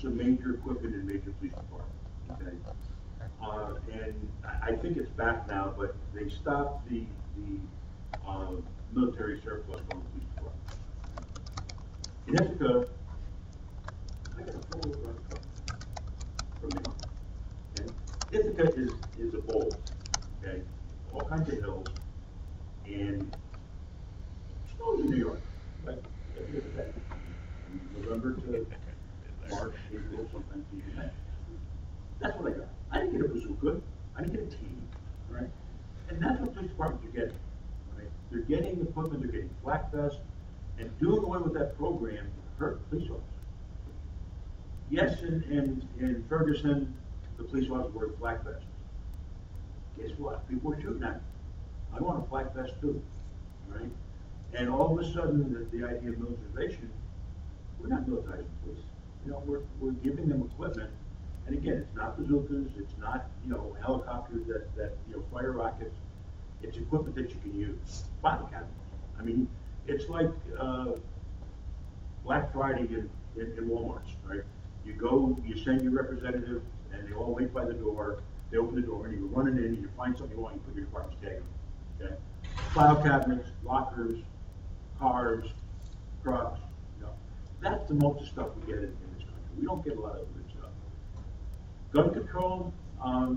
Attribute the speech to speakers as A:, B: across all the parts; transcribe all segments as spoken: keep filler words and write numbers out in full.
A: some major equipment in major police departments, okay? Uh, and I I think it's back now, but they stopped the, the, uh, military surplus from the police department. In Ithaca, I got a photo of a truck from me, okay? Ithaca is, is a bowl, okay? All kinds of hills, and snows in New York, like every other day. November to March, April, sometimes even May. That's what I got. I didn't get a bazooka. I didn't get a team, right? And that's what police departments are getting, right? They're getting equipment, they're getting flak vests, and doing away with that program hurt police officers. Yes, in, in, in Ferguson, the police officers wore flak vests. Guess what? People were shooting at me. I want a flak vest too, right? And all of a sudden, the, the idea of militarization, we're not militarizing police. You know, we're, we're giving them equipment. And again, it's not bazookas, it's not, you know, helicopters that, that, you know, fire rockets. It's equipment that you can use. Body cameras. I mean, it's like, uh, Black Friday in, in, in Walmart's, right? You go, you send your representative, and they all wait by the door. They open the door, and you go running in, and you find something you want, you put your department's tag on, okay? File cabinets, lockers, cars, trucks, you know. That's the most of stuff we get in, in this country. We don't get a lot of good stuff. Gun control, um,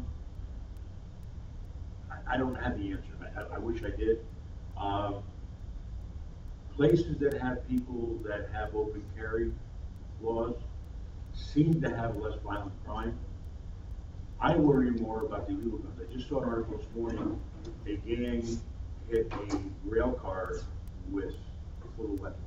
A: I, I don't have the answer. I, I wish I did. Um, places that have people that have open carry laws seem to have less violent crime. I worry more about the illegal guns. I just saw an article this morning, a gang hit a rail car with little weapons.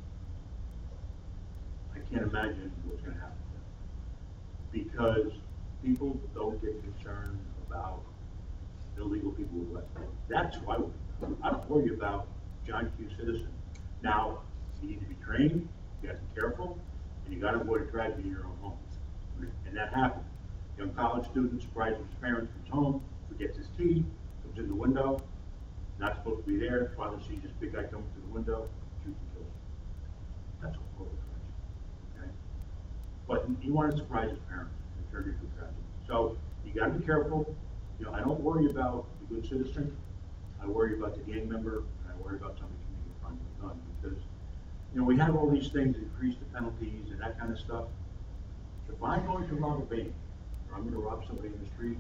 A: I can't imagine what's gonna happen to them. Because people don't get concerned about illegal people with weapons. That's who I worry about. I don't worry about John Q. Citizen. Now, you need to be trained, you gotta be careful, and you gotta avoid a tragedy in your own home. And that happens. Young college student surprises his parents, comes home, forgets his key, comes in the window, not supposed to be there, father sees this big guy coming through the window, shoots and kills him. That's a horrible tragedy, okay? But he wanted to surprise his parents, and it turned into a tragedy. So, you gotta be careful. You know, I don't worry about the good citizen, I worry about the gang member, and I worry about somebody committing a crime with a gun, because, you know, we have all these things, increase the penalties and that kind of stuff. If I'm going to rob a bank, or I'm gonna rob somebody in the street,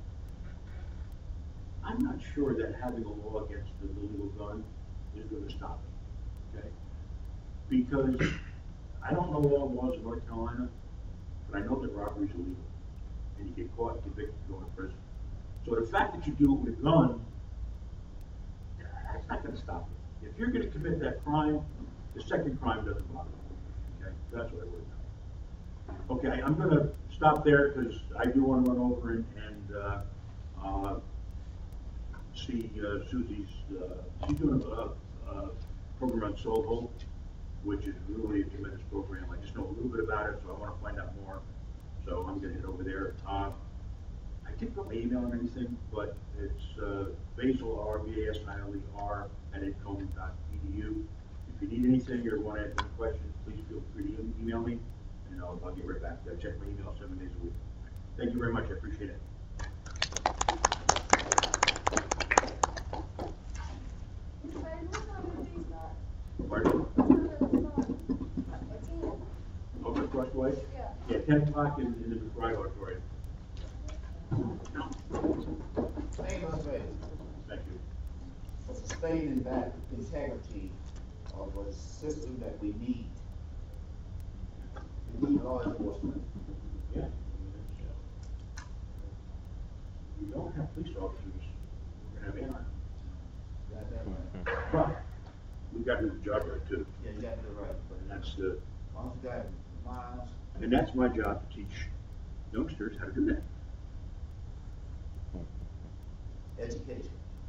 A: I'm not sure that having a law against the illegal gun is gonna stop it, okay? Because I don't know all the laws in North Carolina, but I know that robbery is illegal. And you get caught, convicted, you go to prison. So the fact that you do it with a gun, that's not gonna stop it. If you're gonna commit that crime, the second crime doesn't bother you, okay? That's what I worry about. Okay, I'm gonna stop there because I do want to run over and, and uh, uh, see uh, Susie's, uh, she's doing a, a program on Soho, which is really a tremendous program. I just know a little bit about it, so I want to find out more. So I'm gonna head over there. Uh, I didn't put my email or anything, but it's uh, Basil, R B A S I L E R, at edcombs dot E D U. If you need anything or want to ask any questions, please feel free to email me. And I'll, I'll get right back to that. Check my email seven days a week. Thank you very much. I appreciate it. Pardon? Over across the way?
B: Yeah.
A: Yeah, ten o'clock in, in the McBride Auditorium.
C: Name of it.
A: Thank you.
C: Sustaining that integrity of a system that we need. We need law enforcement.
A: Yeah. We don't have police officers, we're gonna have anarchy.
C: Got that right.
A: But we got to do the job right too.
C: Yeah, you got it right. But
A: And that's the,
C: once you got miles,
A: and that's my job to teach youngsters how to do that.
C: education.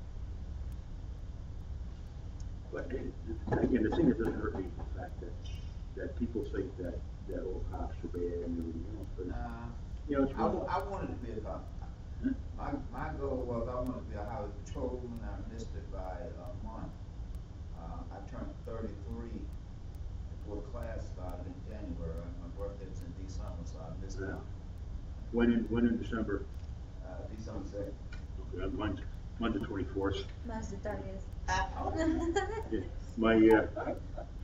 A: But it- again, the thing that doesn't hurt me is the fact that, that people think that, that all cops are bad and everything else, but,
C: Nah,
A: you know, it's.
C: I, wa- I wanted to be a cop. My, my goal was I wanted to be a highway patrolman. I missed it by a month. Uh, I turned thirty-three before class started in January. My birthday's in December, so I
A: that. When in, when in December?
C: Uh, December second.
A: Okay, mine's, mine's the twenty-fourth.
B: Mine's the thirtieth.
A: Yeah, My, uh,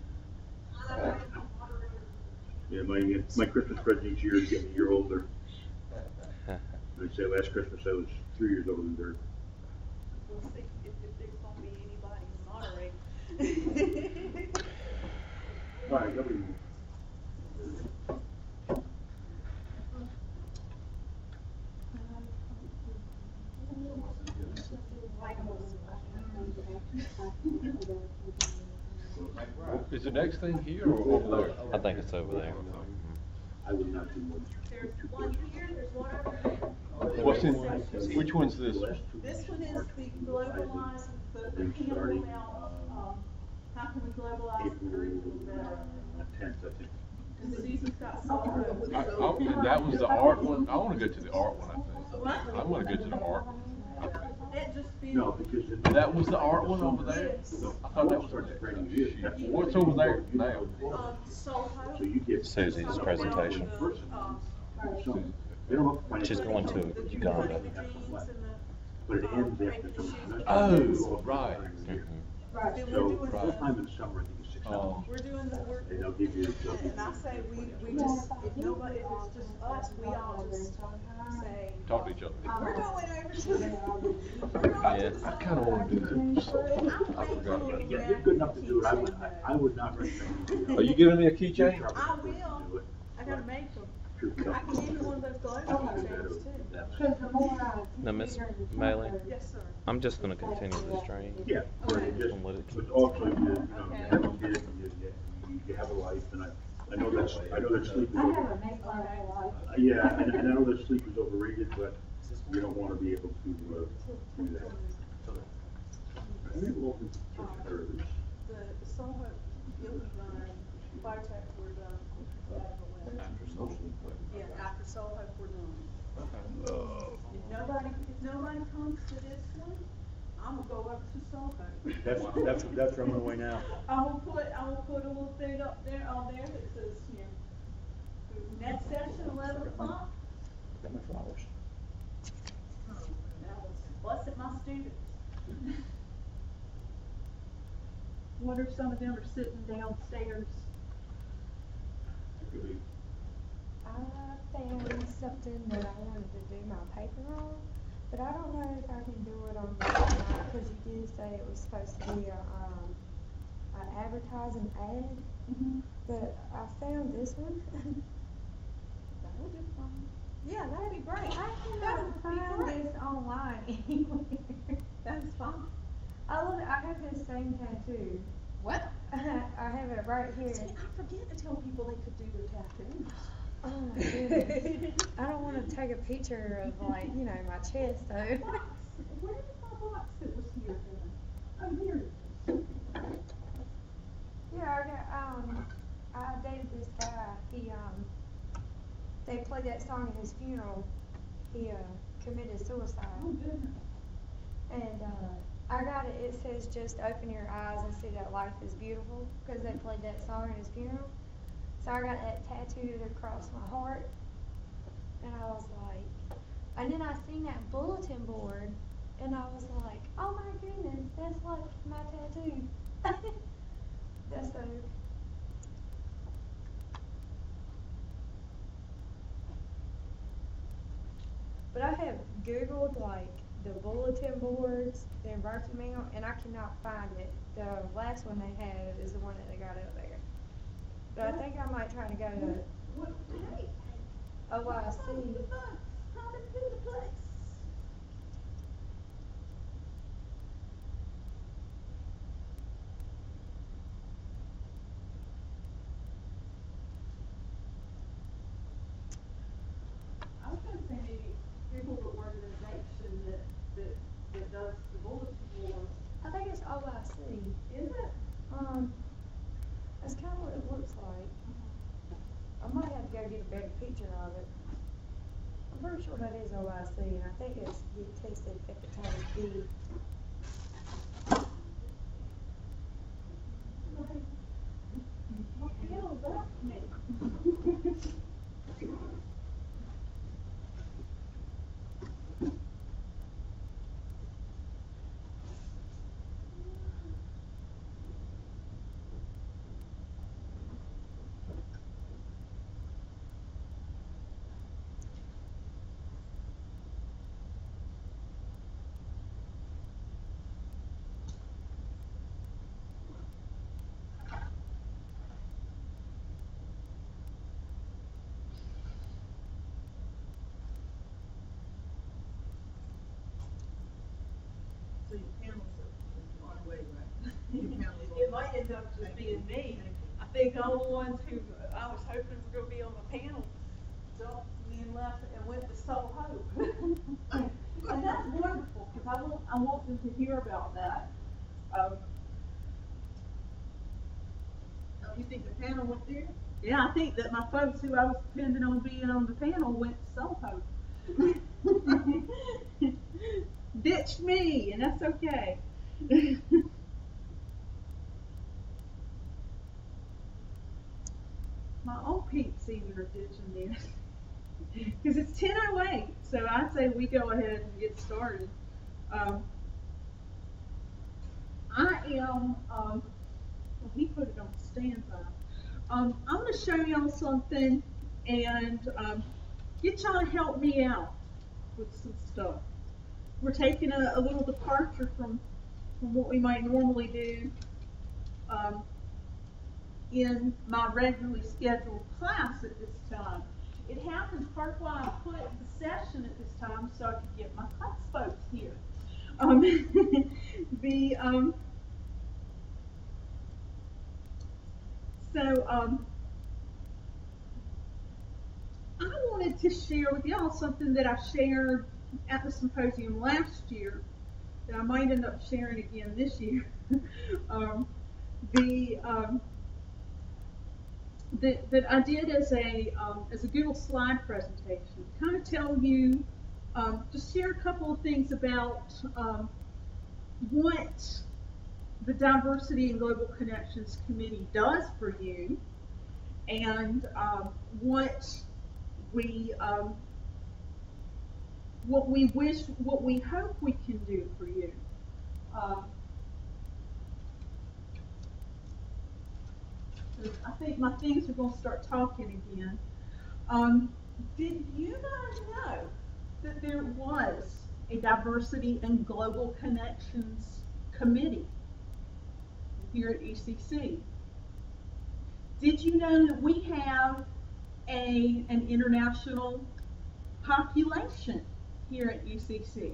A: yeah, my, uh, my Christmas present each year is getting a year older. I'd say last Christmas I was three years older than Dirk.
D: We'll see if, if there's gonna be anybody to moderate.
A: All right, nobody.
E: Is the next thing here or over there?
F: I think it's over there.
A: I would not do more.
D: There's one here, there's one over there.
E: What's in, which one's this?
D: This one is the globalized, the, the panel about, um, how can we globalize the curriculum better?
A: Tenth, I think.
D: And Susan's got some of those.
E: I, I, that was the art one. I wanna go to the art one, I think. I wanna go to the art one.
D: It just feels.
A: No, because it.
E: That was the art one over there?
D: Yes.
E: I thought that was for the, what's over there now?
D: Um, Soho.
A: So you get.
F: Susie's
D: Talk about
F: presentation.
D: the, um,
A: So, they don't have to find
F: She's
A: it.
F: going to
D: the
F: Uganda.
D: jeans and the,
A: But it
D: um,
A: ends after
D: making
A: some.
D: shoes.
E: Oh, right.
F: Mhm.
D: Then we're
A: So,
D: doing
A: full-time
D: the,
A: in summer, I think is six
E: Oh.
A: hours.
D: we're doing the, we're,
A: And they'll give you. they'll give
D: and I
A: you-
D: say, we, we just, if nobody, if it's just us, we all just say,
E: Talk to each other.
D: we're going over to the.
F: Yeah.
E: I kinda wanna do that. I forgot about
A: Yeah,
E: that.
A: you're good enough to do it. I would, I, I would not recommend you. do it.
E: Are you giving me a keychain?
D: I will. I gotta make them.
A: True.
D: I can give you one of those global keychains too.
A: That's-
F: Now, Miss Maley,
D: Yes, sir.
F: I'm just gonna continue the stream.
A: Yeah, but
D: Okay.
A: it just,
F: Don't let it-
A: but also, you, you know,
D: Okay.
A: you have a kid, you, you, you have a life, and I, I know that's, I know that sleep is,
B: I have
A: over-
B: a make life a life.
A: uh, yeah, and, and I know that sleep is overrated, but you don't wanna be able to, uh, do that. I think we'll open church early.
D: The the Soho, you'll be done, fire tech, we're done. Yeah, after Soho, we're done. If nobody, if nobody comes to this one, I'm gonna go up to Soho.
A: That's, that's, that's where I'm on the way now.
D: I will put, I will put a little thing up there, on there that says, you know, next session, eleven o'clock.
A: Got my flowers.
D: That was blessed my students. Wonder if some of them are sitting downstairs.
A: Could be.
B: I found something that I wanted to do my paper on, but I don't know if I can do it on the night, cause you did say it was supposed to be a, um, an advertising ad,
D: Mm-hmm.
B: but I found this one.
D: That would be fun.
B: Yeah, that'd be great. I
D: That
B: cannot
D: would be
B: find
D: great.
B: this online anywhere.
D: That's fine.
B: I love it, I have this same tattoo.
D: What?
B: I have it right here.
D: See, I forget to tell people they could do their tattoos.
B: Oh my goodness. I don't wanna take a picture of like, you know, my chest though.
D: Where's my box that was here then? Oh, here it is.
B: Yeah, I got, um, I dated this guy, he, um, they played that song at his funeral, he, uh, committed suicide.
D: Oh, goodness.
B: And, uh, I got it, it says just open your eyes and see that life is beautiful, cause they played that song at his funeral. So I got that tattooed across my heart, and I was like, and then I seen that bulletin board, and I was like, oh my goodness, that's like my tattoo. That's so. But I have Googled like the bulletin boards, the birthday mail, and I cannot find it. The last one they had is the one that they got up there. But I think I might try to go to
D: What, hey,
B: O I C.
D: how did the bus, how did do the place? I was gonna say maybe people that work in an organization that, that, that does the bulletin board,
B: I think it's O I C.
D: is it?
B: Um, that's kind of what it looks like. I might have to go get a better picture of it. I'm pretty sure that is O I C, and I think it's get tested hepatitis B.
D: What the hell is that mean? ended up just being me. I think all the ones who I was hoping were gonna be on the panel jumped me and left and went to Soul Hope. And that's wonderful, because I want, I want them to hear about that. Um,
G: Oh, you think the panel went there?
D: Yeah, I think that my folks who I was depending on being on the panel went to Soul Hope. Ditch me, and that's okay. My old peeps even are ditching this. Because it's ten oh eight, so I'd say we go ahead and get started. Um, I am, um, well, he put it on standby. Um, I'm going to show y'all something and um, get y'all to help me out with some stuff. We're taking a, a little departure from, from what we might normally do um, in my regularly scheduled class at this time. It happens part why I put the session at this time so I could get my class folks here. Um, the um, so um, I wanted to share with y'all something that I shared at the symposium last year that I might end up sharing again this year. um, the um, That, that I did as a um, as a Google slide presentation, kind of tell you, um, just share a couple of things about um, what the Diversity and Global Connections Committee does for you, and um, what we um, what we wish, what we hope we can do for you. Um, I think my things are going to start talking again. Um, did you guys know that there was a Diversity and Global Connections Committee here at E C C? Did you know that we have a, an international population here at U C C?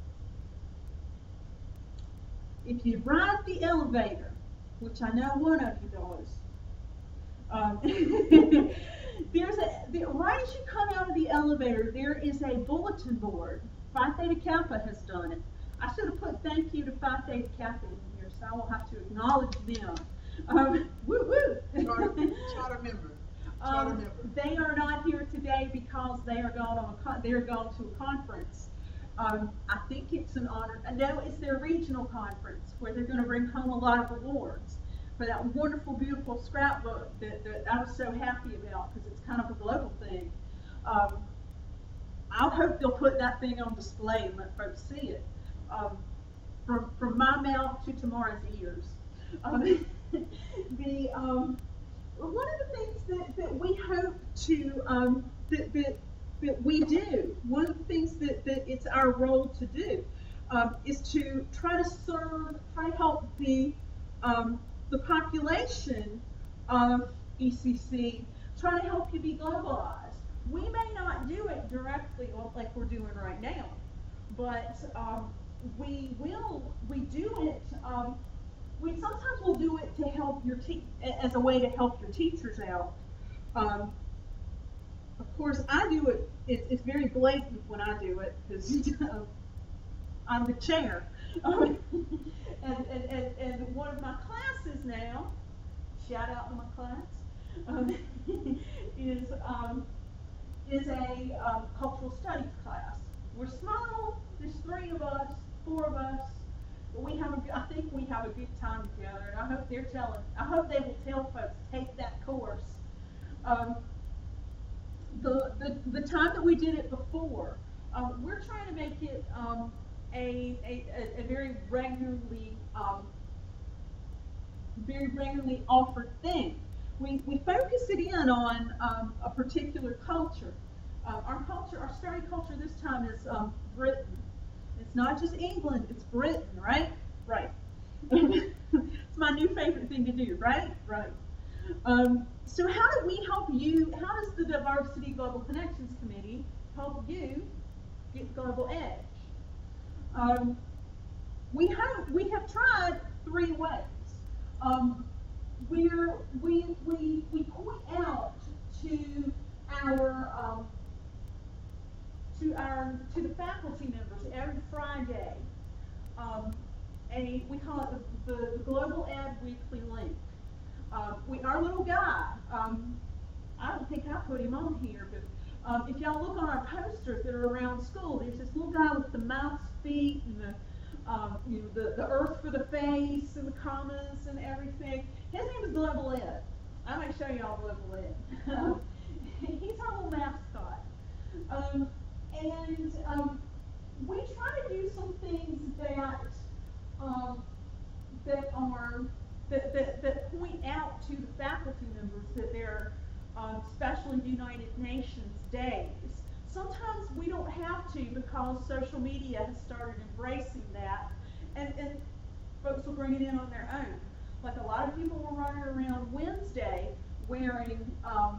D: If you ride the elevator, which I know one of you does, Um, there's a, there, right as you come out of the elevator, there is a bulletin board. Phi Theta Kappa has done it. I should have put thank you to Phi Theta Kappa in here, so I will have to acknowledge them. Um, woo woo!
G: Charter, charter member. Charter
D: Um,
G: member.
D: they are not here today because they are gone on a con they are gone to a conference. Um, I think it's an honor. I know it's their regional conference where they're going to bring home a lot of awards for that wonderful, beautiful scrapbook that, that I was so happy about, because it's kind of a global thing. Um, I hope they'll put that thing on display and let folks see it. Um, from, from my mouth to tomorrow's ears. Um, the, um, one of the things that, that we hope to, um, that, that, that we do, one of the things that, that it's our role to do, um, is to try to serve, try to help the, um, the population of E C C, trying to help you be globalized. We may not do it directly like we're doing right now, but um, we will, we do it, um, we sometimes will do it to help your te as a way to help your teachers out. Um, of course, I do it, it, it's very blatant when I do it, because I'm the chair. Um, and, and, and, and one of my classes now, shout out to my class, um, is, um, is a um, cultural studies class. We're small, there's three of us, four of us, but we have a, I think we have a good time together, and I hope they're telling, I hope they will tell folks, take that course. Um, the, the, the time that we did it before, um, we're trying to make it um, A, a, a very regularly, um, very regularly offered thing. We, we focus it in on um, a particular culture. Uh, our culture, our study culture this time is um, Britain. It's not just England, it's Britain, right? Right. It's my new favorite thing to do, right? Right. Um, so how do we help you, how does the Diversity Global Connections Committee help you get global edge? Um, we have we have tried three ways. Um, where we, we, we point out to our, um, to our, to the faculty members every Friday, um, a, we call it the, the, the Global Ed Weekly Link. Uh, we, our little guy, um, I don't think I put him on here, but um, if y'all look on our posters that are around school, there's this little guy with the mouse feet and the, um, you know, the, the earth for the face and the commas and everything. His name is Global Ed. I might show y'all Global Ed. He's our little mascot. Um, and um, we try to do some things that um, that are that, that, that point out to the faculty members that they're um, special United Nations days. Sometimes we don't have to because social media has started embracing that, and, and folks will bring it in on their own. Like a lot of people were running around Wednesday wearing um,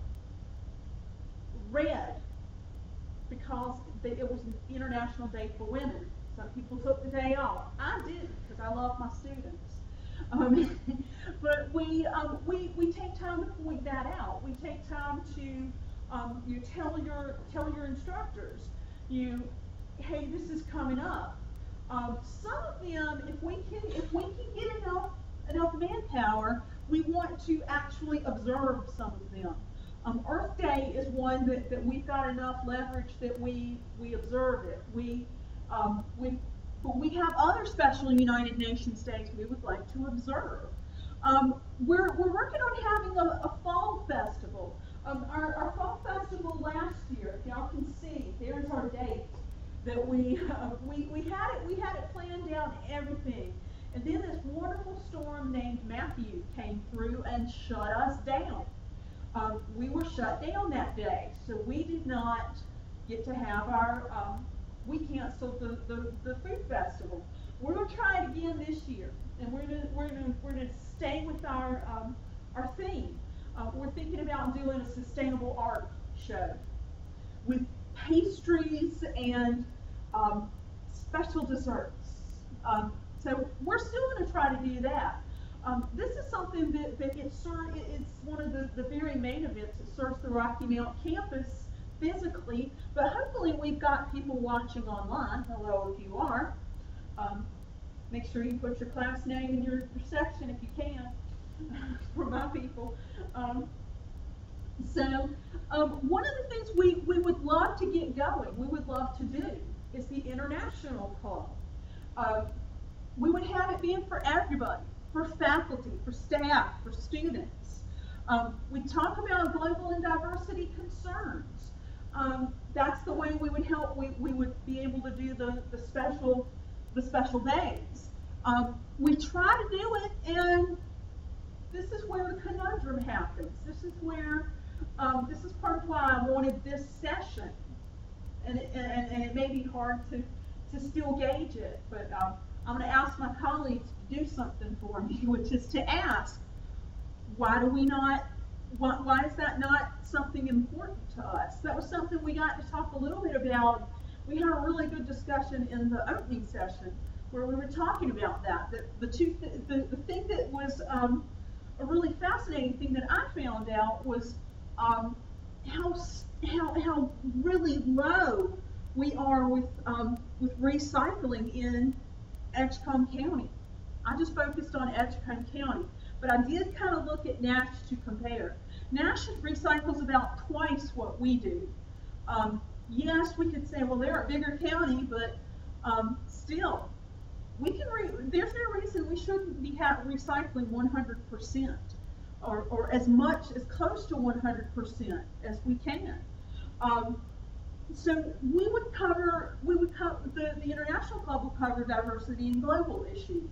D: red because they, it was an International Day for Women. Some people took the day off. I didn't because I love my students. Um, but we, um, we, we take time to point that out. We take time to um, you tell your tell your instructors, you, hey, this is coming up. Um, some of them, if we can if we can get enough enough manpower, we want to actually observe some of them. Um, Earth Day is one that, that we've got enough leverage that we we observe it. We um, we but we have other special United Nations days we would like to observe. Um, we're, we're working on having a, a fall festival. Um, our, our fall festival last year, if y'all can see, there's our date that we, uh, we, we had it, we had it planned out and everything. And then this wonderful storm named Matthew came through and shut us down. Um, we were shut down that day, so we did not get to have our, um, we canceled the, the, the food festival. We're going to try it again this year, and we're going to we're going to we're going to stay with our um, our theme. Uh, we're thinking about doing a sustainable art show with pastries and um, special desserts. Um, so we're still going to try to do that. Um, this is something that, that it ser it, it's one of the, the very main events that serves the Rocky Mount campus physically, but hopefully we've got people watching online. Hello, if you are. Um, make sure you put your class name in your, your section if you can, for my people. Um, so um, one of the things we, we would love to get going, we would love to do, is the International Club. Uh, we would have it being for everybody, for faculty, for staff, for students. Um, we talk about global and diversity concerns. Um, that's the way we would help, we, we would be able to do the, the special the special days. Um, we try to do it, and this is where the conundrum happens. This is where, um, this is part of why I wanted this session. And it, and, and it may be hard to, to still gauge it, but um, I'm going to ask my colleagues to do something for me, which is to ask, why do we not, why, why is that not something important to us? That was something we got to talk a little bit about. We had a really good discussion in the opening session where we were talking about that. The, the, two th the, the thing that was um, a really fascinating thing that I found out was um, how, how, how really low we are with, um, with recycling in Edgecombe County. I just focused on Edgecombe County, but I did kind of look at Nash to compare. Nash recycles about twice what we do. Um, yes, we could say, well, they're a bigger county, but um, still, we can. Re there's no reason we shouldn't be recycling one hundred percent, or, or as much, as close to one hundred percent as we can. Um, so we would cover, we would cover the, the International Club will cover diversity and global issues.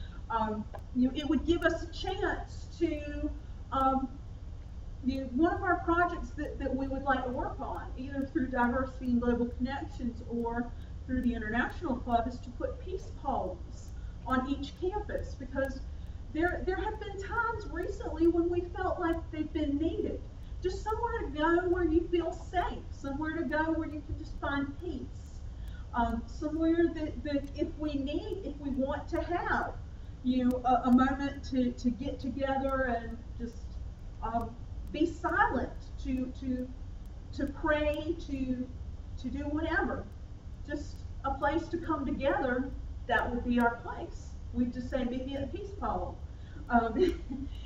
D: Um, you know, it would give us a chance to. Um, You know, one of our projects that, that we would like to work on, either through Diversity and Global Connections or through the International Club, is to put peace poems on each campus, because there, there have been times recently when we felt like they've been needed. Just somewhere to go where you feel safe, somewhere to go where you can just find peace, um, somewhere that, that if we need, if we want to have you know, a, a moment to, to get together and just um, be silent, to to to pray, to to do whatever. Just a place to come together. That would be our place. We just say, meet me at the Peace Pole. Um,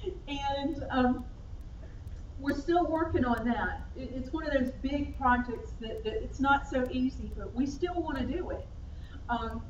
D: and um, we're still working on that. It, it's one of those big projects that, that it's not so easy, but we still want to do it. Um,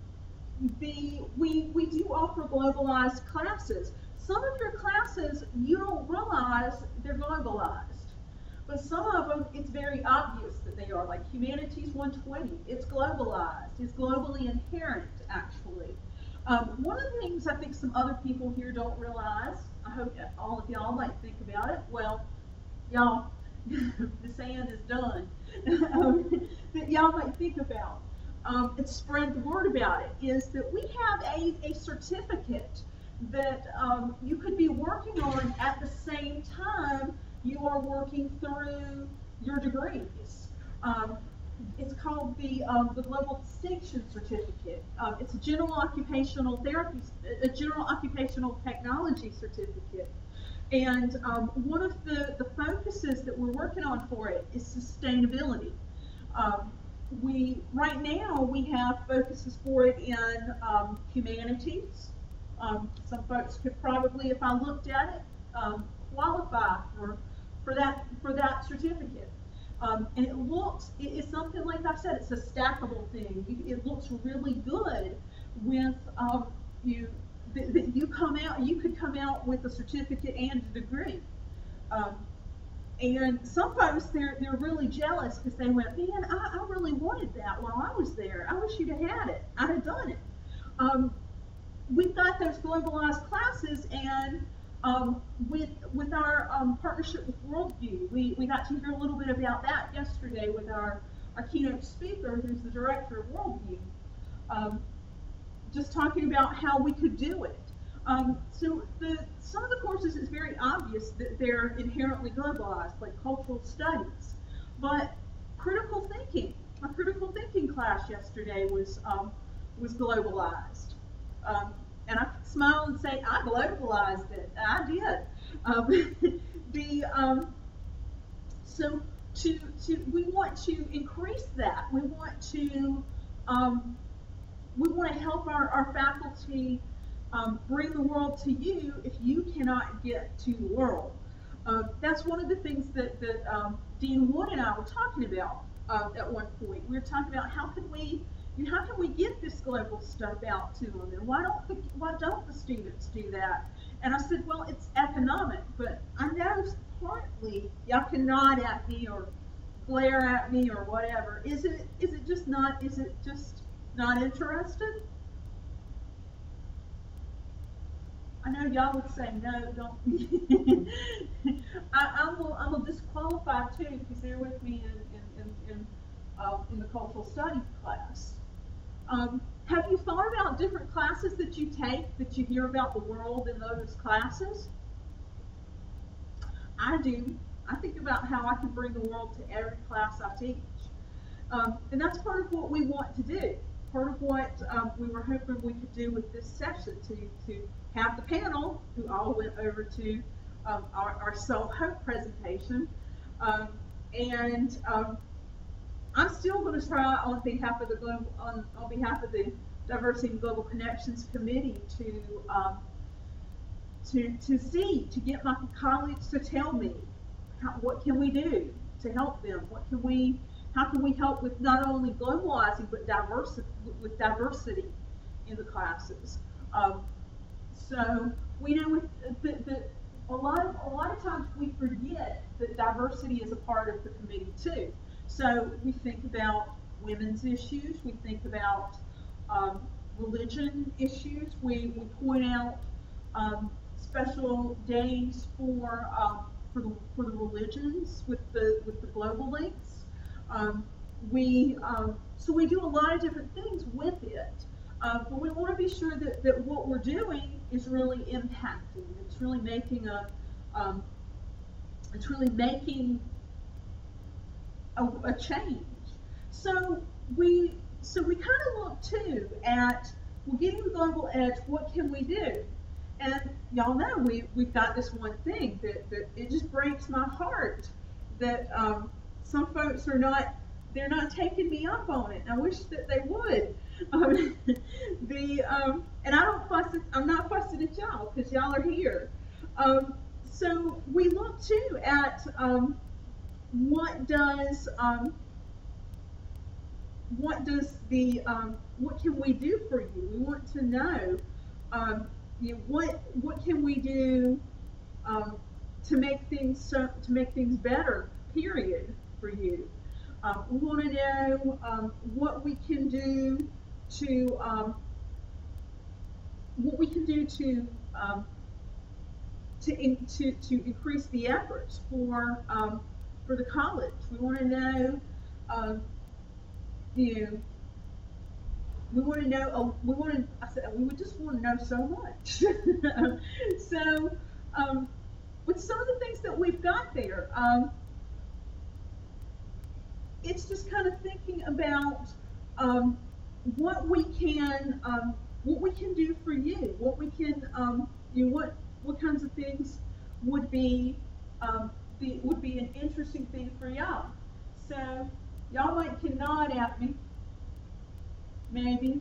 D: the we we do offer globalized classes. Some of your classes you don't realize they're globalized, but some of them it's very obvious that they are. Like Humanities one twenty, it's globalized. It's globally inherent, actually. Um, one of the things I think some other people here don't realize, I hope that all of y'all might think about it. Well, y'all, the sand is done. um, that y'all might think about um, and spread the word about it is that we have a, a certificate that um, you could be working on at the same time you are working through your degrees. Um, it's called the um, the Global Distinction Certificate. Um, it's a general occupational therapy, a general occupational technology certificate. And um, one of the, the focuses that we're working on for it is sustainability. Um, we right now we have focuses for it in um, humanities. Um, some folks could probably, if I looked at it, um, qualify for for that for that certificate. Um, and it looks, it, it's something like I said, it's a stackable thing. You, it looks really good with um, you. That, that you come out, you could come out with a certificate and a degree. Um, and some folks, they're they're really jealous because they went, man, I, I really wanted that while I was there. I wish you'd have had it. I'd have done it. Um, we've got those globalized classes, and um, with with our um, partnership with Worldview, we, we got to hear a little bit about that yesterday with our, our keynote speaker, who's the director of Worldview, um, just talking about how we could do it. Um, so the, some of the courses, it's very obvious that they're inherently globalized, like cultural studies, but critical thinking, our critical thinking class yesterday was um, was globalized. Um, and I could smile and say, I globalized it. I did. Um, the, um, so to, to, we want to increase that. We want to, um, we want to help our, our faculty um, bring the world to you if you cannot get to the world. Uh, that's one of the things that, that um, Dean Wood and I were talking about uh, at one point. We were talking about how can we And how can we get this global stuff out to them? And why don't the, why don't the students do that? And I said, well, it's economic, but I know partly y'all can nod at me or glare at me or whatever. Is it is it just not? Is it just not interested? I know y'all would say no, don't. I, I'm a, I'm a disqualified too because they're with me in in in, in, uh, in the cultural studies class. Um, have you thought about different classes that you take, that you hear about the world in those classes? I do. I think about how I can bring the world to every class I teach. Um, and that's part of what we want to do. Part of what um, we were hoping we could do with this session, to, to have the panel, who all went over to um, our, our Soul Hope presentation, um, and um, I'm still going to try on behalf of the global, on, on behalf of the Diversity and Global Connections Committee to um, to to see, to get my colleagues to tell me how, what can we do to help them. What can we, how can we help with not only globalizing but diversity, with diversity in the classes. Um, so we know with the, the a lot of a lot of times we forget that diversity is a part of the committee too. So we think about women's issues, we think about um, religion issues, we, we point out um, special days for um, for the for the religions with the with the global links. Um, we um, so we do a lot of different things with it, uh, but we want to be sure that, that what we're doing is really impacting. It's really making a um, it's really making A, a change. So we so we kind of look too at, we're getting the global edge, what can we do? and y'all know we, we've got this one thing that, that it just breaks my heart that um, some folks are not, they're not taking me up on it. I wish that they would. Um, the um, and I don't fuss at, I'm not fussing at y'all because y'all are here. Um, so we look too at um, what does um, what does the um, what can we do for you? We want to know, um, you know, what what can we do um, to make things so, to make things better. Period for you. Um, we want to know um, what we can do to um, what we can do to um, to, in, to to increase the efforts for um, for the college. We want to know, um, you know, we want to know. Uh, we want to. I said we would just want to know so much. so, um, with some of the things that we've got there. Um, It's just kind of thinking about um, what we can, um, what we can do for you, what we can, um, you know, what what kinds of things would be, um, be would be an interesting thing for y'all. So y'all might can nod at me, maybe.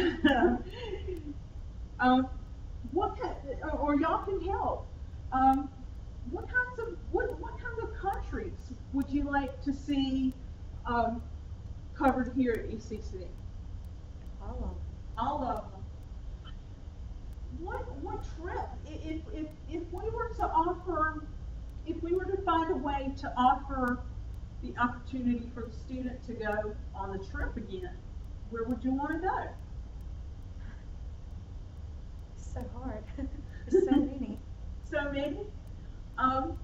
D: um, what kind, or, or y'all can help. Um, what kinds of what what kinds of countries would you like to see? Um, covered here at E C C?
B: All of them.
D: All of them. What what trip? If if if we were to offer, if we were to find a way to offer the opportunity for the student to go on the trip again, where would you want to go?
B: It's so hard. There's so many.
D: So many. Um,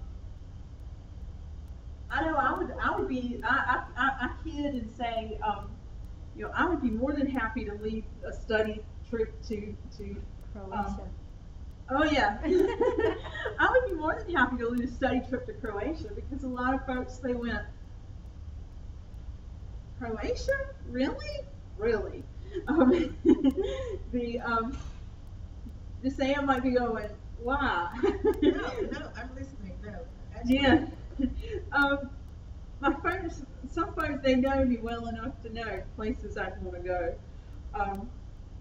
D: I know I would, I would be, I, I, I kid and say, um, you know, I would be more than happy to lead a study trip to, to,
B: Croatia.
D: um, oh yeah. I would be more than happy to lead a study trip to Croatia because a lot of folks, they went, Croatia? Really? Really? Um, the, um, the Sam might be going, why?
G: No, no, I'm listening, no. Actually,
D: Yeah. Um, my friends, some folks, they know me well enough to know places I'd want to go. Um,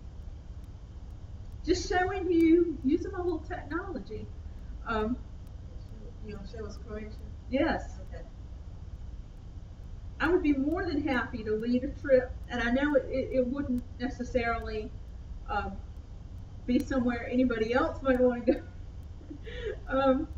D: just showing you, using my little technology. Um,
G: You gonna show us Croatia?
D: yes,
G: Okay.
D: I would be more than happy to lead a trip, and I know it, it, it wouldn't necessarily um, be somewhere anybody else might want to go. um,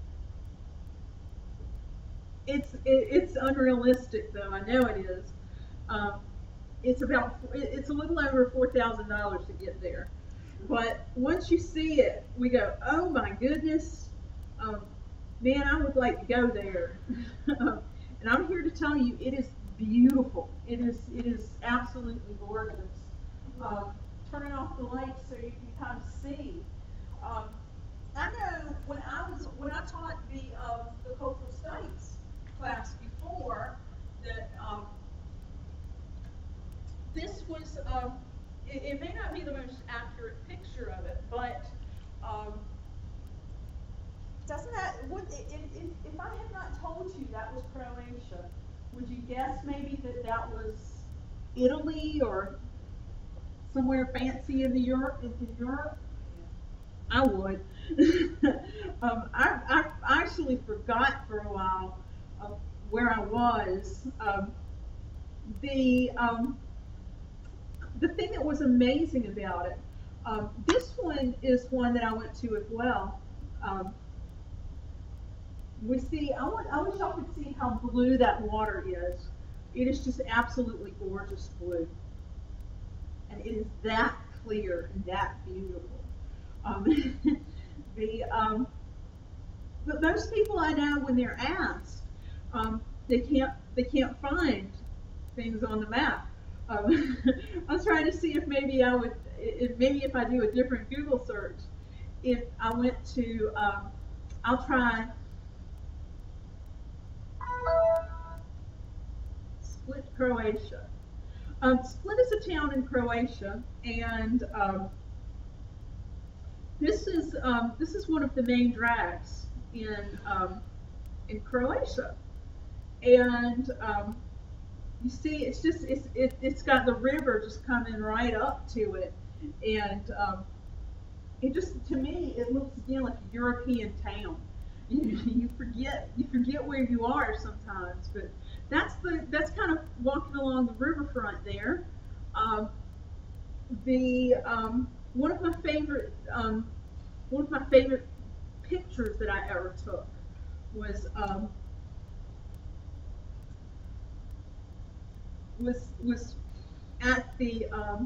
D: It's it, it's unrealistic though. I know it is. Um, it's about it, it's a little over four thousand dollars to get there, but once you see it, we go, oh my goodness, um, man, I would like to go there. And I'm here to tell you, it is beautiful. It is it is absolutely gorgeous. Um, turning off the lights so you can kind of see. Um, I know when I was when I taught the um, the cultural studies class before that um, this was um, it, it may not be the most accurate picture of it, but um, doesn't that would if, if, if I had not told you that was Croatia, would you guess maybe that that was Italy or somewhere fancy in the Europe in, in Europe? I would. um, I, I actually forgot for a while uh, where I was. Um, the um, the thing that was amazing about it, um, this one is one that I went to as well. Um, we see. I want. I wish y'all could see how blue that water is. It is just absolutely gorgeous blue, and it is that clear and that beautiful. Um, the um, but most people I know, when they're asked, um, they can't they can't find things on the map. Um, I was trying to see if maybe I would, if maybe if I do a different Google search, if I went to, um, I'll try Split, Croatia. Um, Split is a town in Croatia, and um, this is, um, this is one of the main drags in, um, in Croatia. And, um, you see, it's just, it's, it, it's got the river just coming right up to it. And, um, it just, to me, it looks again like a European town. You, you forget, you forget where you are sometimes, but that's the, that's kind of walking along the riverfront there. Um, the, um, one of my favorite, um, one of my favorite pictures that I ever took was, um, was, was at the, um,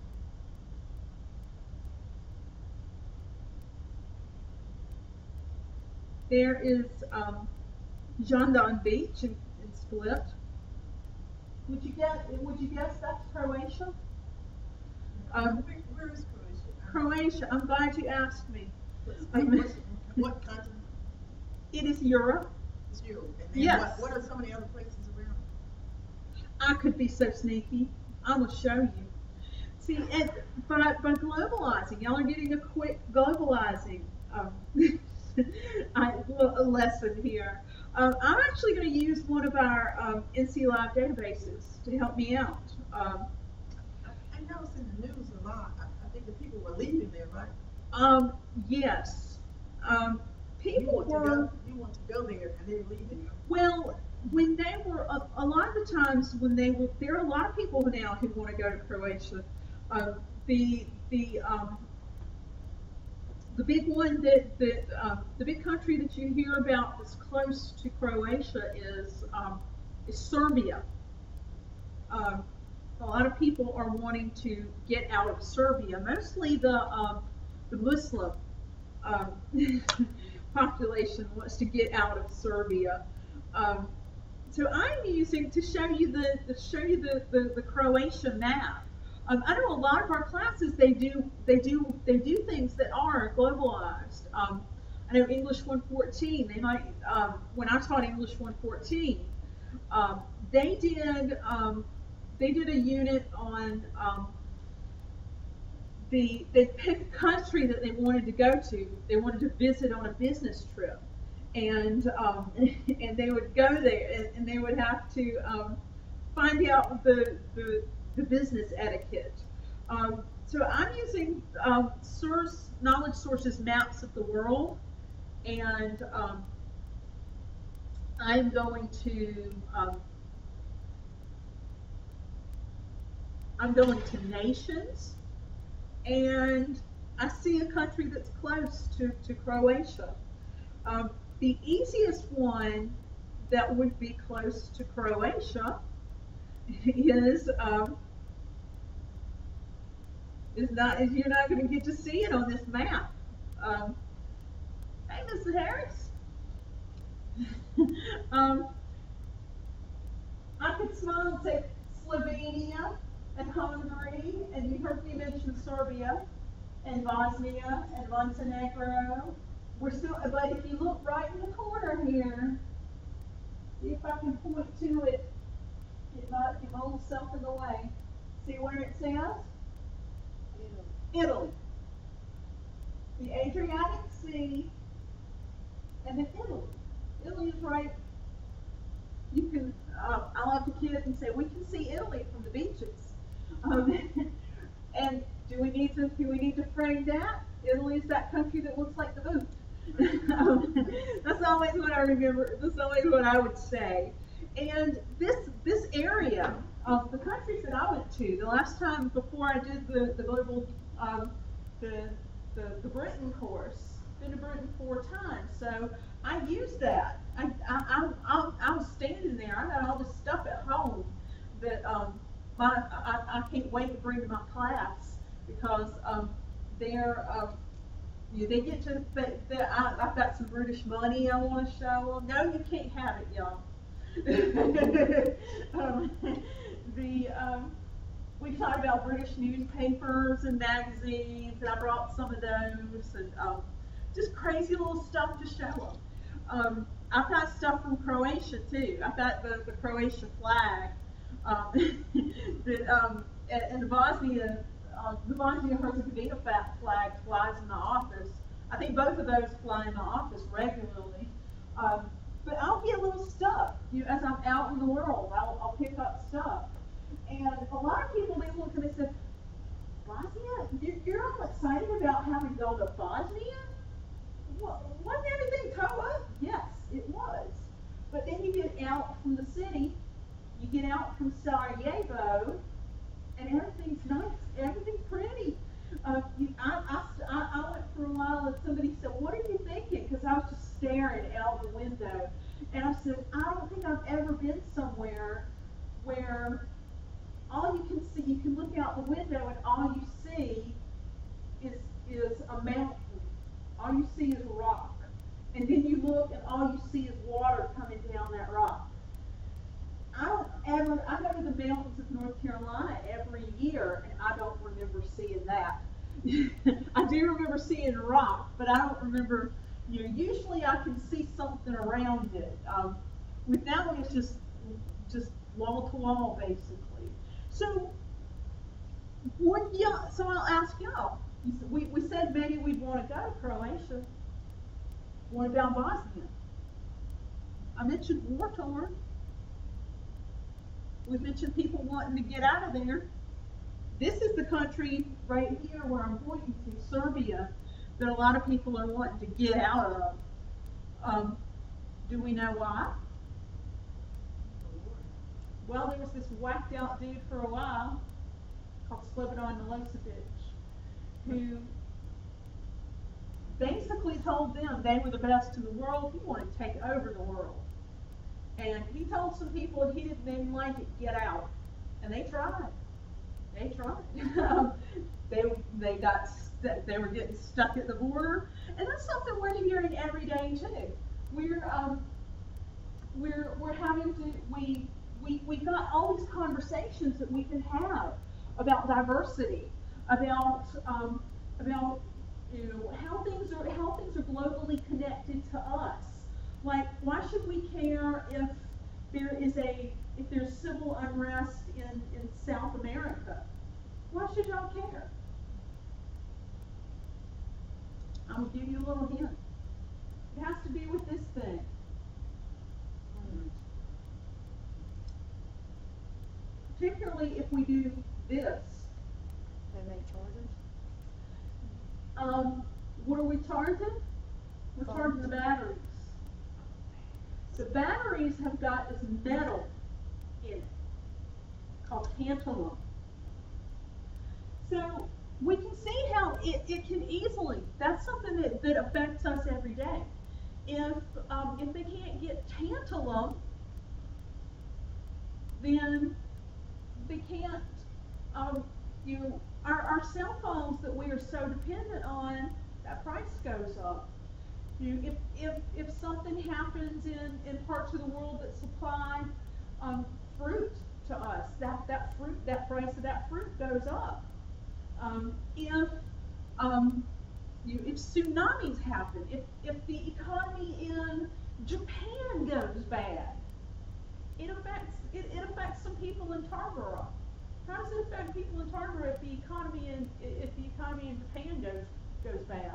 D: there is, um, Jandon Beach in, in Split. Would you guess, would you guess that's Croatia? Um,
G: Where, where is Croatia?
D: Croatia, I'm glad you asked me.
G: What,
D: Um,
G: what, what continent
D: It is Europe.
G: is Europe? And then
D: Yes.
G: what, what are some of the other places around?
D: I could be so sneaky. I will show you. See, and by, by globalizing, y'all are getting a quick globalizing um, I, a lesson here. Um, I'm actually going to use one of our um, N C Live databases to help me out. Um,
G: I, I noticed in the news a lot, I, I think the people were leaving there, right?
D: um, yes. Um,
G: You
D: people
G: want to
D: were...
G: go, you want to go there and they're leaving.
D: Well, when they were, a, a lot of the times when they were, there are a lot of people now who want to go to Croatia. Um, the, the, um, the big one that, that um, the big country that you hear about that's close to Croatia is, um, is Serbia. Um, a lot of people are wanting to get out of Serbia, mostly the, um, the Muslim um, population wants to get out of Serbia. Um, so I'm using to show you the, the show you the, the, the Croatia map. Um, I know a lot of our classes they do they do they do things that are globalized. Um, I know English one fourteen. They might um, when I taught English one fourteen, um, they did um, they did a unit on um, the they picked a country that they wanted to go to. They wanted to visit on a business trip. And um, and they would go there, and, and they would have to um, find out the, the the business etiquette. Um, so I'm using um, source knowledge sources maps of the world, and um, I'm going to um, I'm going to nations, and I see a country that's close to to Croatia. Um, The easiest one that would be close to Croatia is um, is not is you're not going to get to see it on this map. Um, hey, Missus Harris. um, I could smile and say Slovenia and Hungary, and you heard me mention Serbia and Bosnia and Montenegro. We're still, but if you look right in the corner here, see if I can point to it. Get my, get my old self in the way. See where it says? Italy. The Adriatic Sea, and then Italy. Italy is right. You can, uh, I'll have the kids and say, we can see Italy from the beaches. Um, and do we need to, do we need to frame that? Italy is that country that looks like the moon. um, that's always what I remember. That's always what I would say. And this this area of the countries that I went to, the last time before I did the the global um, the, the the Britain course, been to Britain four times. So I used that. I I I, I, I was standing there. I got all this stuff at home that um my I, I can't wait to bring to my class because um they're um. Yeah, they get to, but I, I've got some British money I want to show them. No, you can't have it, y'all. um, the um, we talked about British newspapers and magazines, and I brought some of those, and um, just crazy little stuff to show them. Um, I've got stuff from Croatia too. I've got the, the Croatian flag. Um, that um, and, and Bosnia. uh, the Bosnia Herzegovina fa- flag flies in the office. I think both of those fly in the office regularly. Um, but I'll get little stuff. You, as I'm out in the world, I'll, I'll pick up stuff. And a lot of people, they look and they say, Bosnia? You- You're all excited about having gone to Bosnia? Wa- Wasn't everything towed up? Yes, it was. But then you get out from the city, you get out from Sarajevo, and everything's nice, everything's pretty. Uh, you, I, I, I I went for a while and somebody said, what are you thinking? Because I was just staring out the window. And I said, I don't think I've ever been somewhere where all you can see, you can look out the window and all you see is, is a mountain. All you see is rock. And then you look and all you see is water coming down that rock. I don't ever, I go to the mountains of North Carolina every year and I don't remember seeing that. I do remember seeing rock, but I don't remember, you know, usually I can see something around it. Um, with that one, it's just, just wall to wall basically. So, what y'all, so I'll ask y'all, we, we said maybe we'd want to go to Croatia. What about Bosnia? I mentioned war torn. We mentioned people wanting to get out of there. This is the country right here where I'm pointing to, Serbia, that a lot of people are wanting to get out of. Um, do we know why? Well, there was this whacked out dude for a while called Slobodan Milosevic, who basically told them they were the best in the world. He wanted to take over the world. And he told some people he didn't even like it, get out. And they tried. They tried. they they got st- they were getting stuck at the border, and that's something we're hearing every day too. We're um we're we're having to we we we got all these conversations that we can have about diversity, about um about you know how things are how things are globally connected to us. Like, why should we care if there is a if there's civil unrest in, in South America? Why should y'all care? I'm gonna give you a little hint. It has to be with this thing. Particularly if we do this.
B: They make chargers.
D: Um, what are we charging? We're charging the batteries. The batteries have got this metal in it called tantalum. So we can see how it, it can easily, that's something that, that affects us every day. If, um, if they can't get tantalum, then they can't, um, you know, our, our cell phones that we are so dependent on, that price goes up. You know, if, if, if something happens in, in parts of the world that supply um, fruit to us, that, that fruit, that price of that fruit goes up. Um, if, um, you, if tsunamis happen, if, if the economy in Japan goes bad, it affects, it, it affects some people in Tarboro. How does it affect people in Tarboro if the economy in, if the economy in Japan goes, goes bad?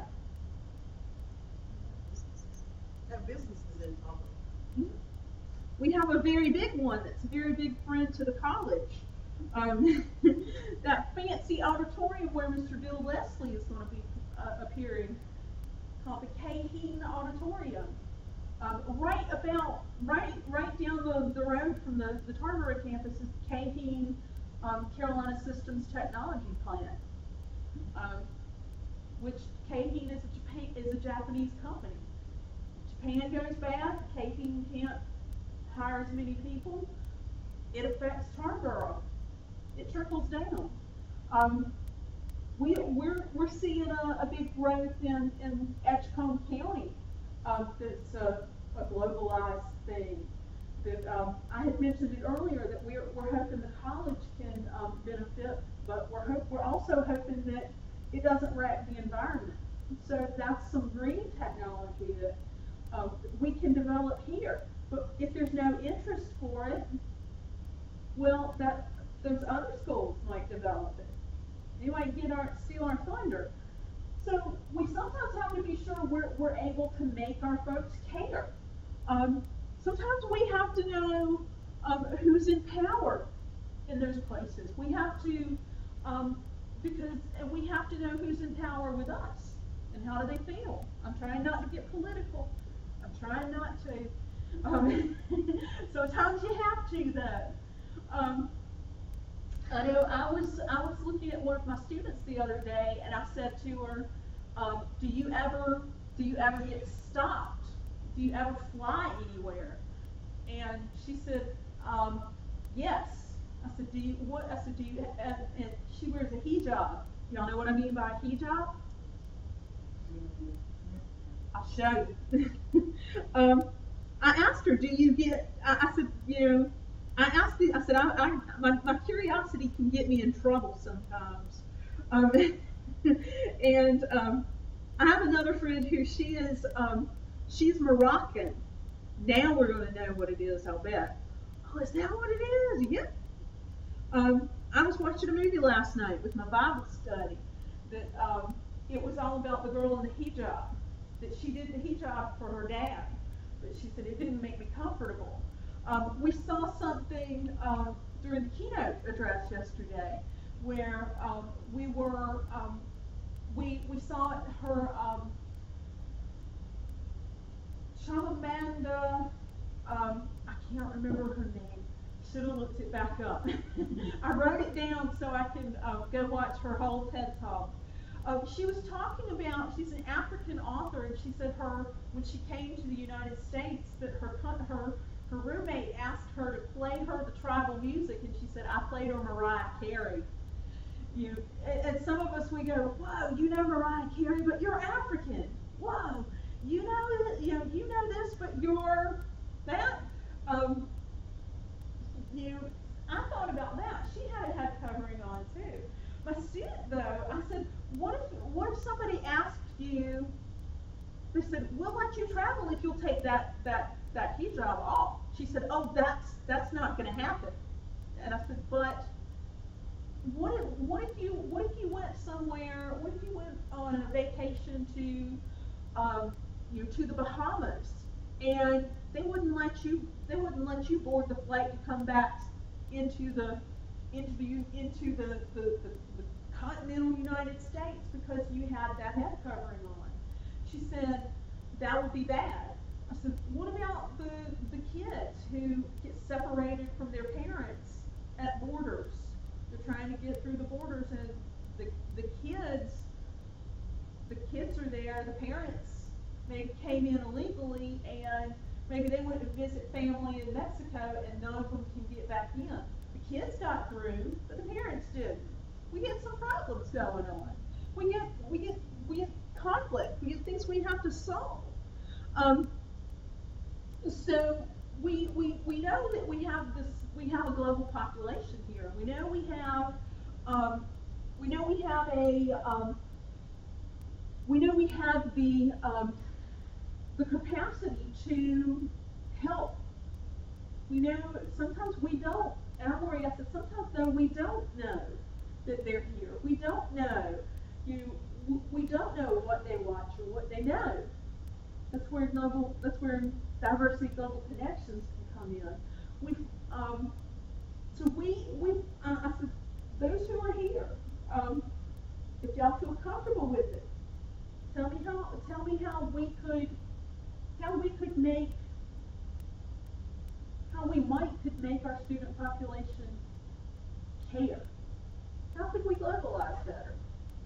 G: Have businesses in Tarboro.
D: We have a very big one that's a very big friend to the college. Um, that fancy auditorium where Mister Bill Leslie is going to be uh, appearing, called the Kay Heaton Auditorium. Um, right about, right right down the, the road from the, the Tarboro campus is the Kay Heaton um, Carolina Systems Technology Plant, um, which Kay Heaton is a, Japan, is a Japanese company. Japan goes bad, Kay Heaton can't hire as many people, it affects Tarboro. It trickles down. Um, we, we're, we're seeing a, a big growth in, in Edgecombe County. Um, that's a, a globalized thing. That um, I had mentioned it earlier that we're, we're hoping the college can um, benefit, but we're, hope, we're also hoping that it doesn't wreck the environment. So that's some green technology that uh, we can develop here. But if there's no interest for it, well, that those other schools might develop it. Anybody get our, steal our thunder? So we sometimes have to be sure we're, we're able to make our folks care. Um, sometimes we have to know um, who's in power in those places. We have to, um, because and we have to know who's in power with us and how do they feel. I'm trying not to get political. I'm trying not to. Um, sometimes you have to though. Um, I know I was I was looking at one of my students the other day, and I said to her, um, "Do you ever do you ever get stopped? Do you ever fly anywhere?" And she said, um, "Yes." I said, "Do you what?" I said, "Do you?" And, and she wears a hijab. Y'all know what I mean by a hijab? I'll show you. um, I asked her, "Do you get?" I, I said, "You know." I asked the, I said, I, I, my, my curiosity can get me in trouble sometimes. Um, and um, I have another friend who she is, um, she's Moroccan. Now we're going to know what it is, I'll bet. Oh, is that what it is? Yeah. Um, I was watching a movie last night with my Bible study that um, it was all about the girl in the hijab, that she did the hijab for her dad, but she said it didn't make me comfortable. Um, we saw something um, during the keynote address yesterday where um, we were, um, we, we saw her, um, Shamamanda, um, I can't remember her name, should have looked it back up. I wrote it down so I can uh, go watch her whole TED Talk. Uh, she was talking about, she's an African author, and she said her, when she came to the United States, that her, her Her roommate asked her to play her the tribal music, and she said, "I played her Mariah Carey." You, and, and some of us we go, "Whoa, you know Mariah Carey, but you're African. Whoa, you know, you know, you know this, but you're that." Um, you know, I thought about that. She had a head covering on too. My student, though, I said, "What if, what if somebody asked you?" They said, "We'll let you travel if you'll take that that that hijab off." She said, "Oh, that's that's not going to happen." And I said, "But what if what if you what if you went somewhere? What if you went on a vacation to, um, you know, to the Bahamas, and they wouldn't let you they wouldn't let you board the flight to come back into the into the into the the, the, the continental United States because you had that head covering on?" She said, "That would be bad." I said, "What about the, the kids who get separated from their parents at borders? They're trying to get through the borders, and the, the kids, the kids are there, the parents maybe came in illegally, and maybe they went to visit family in Mexico, and none of them can get back in. The kids got through, but the parents didn't. We get some problems going on. We get, we get, we get conflict. We get things we have to solve." Um, So we, we, we know that we have this, we have a global population here. We know we have, um, we know we have a, um, we know we have the, um, the capacity to help. We know sometimes we don't, and I'm worried, I said, sometimes though we don't know that they're here. We don't know, you, we don't know what they watch or what they know. That's where global, that's where diversity global connections can come in. We, um, so we, we, uh, I said, those who are here, um, if y'all feel comfortable with it, tell me how, tell me how we could, how we could make, how we might could make our student population care. How could we globalize better?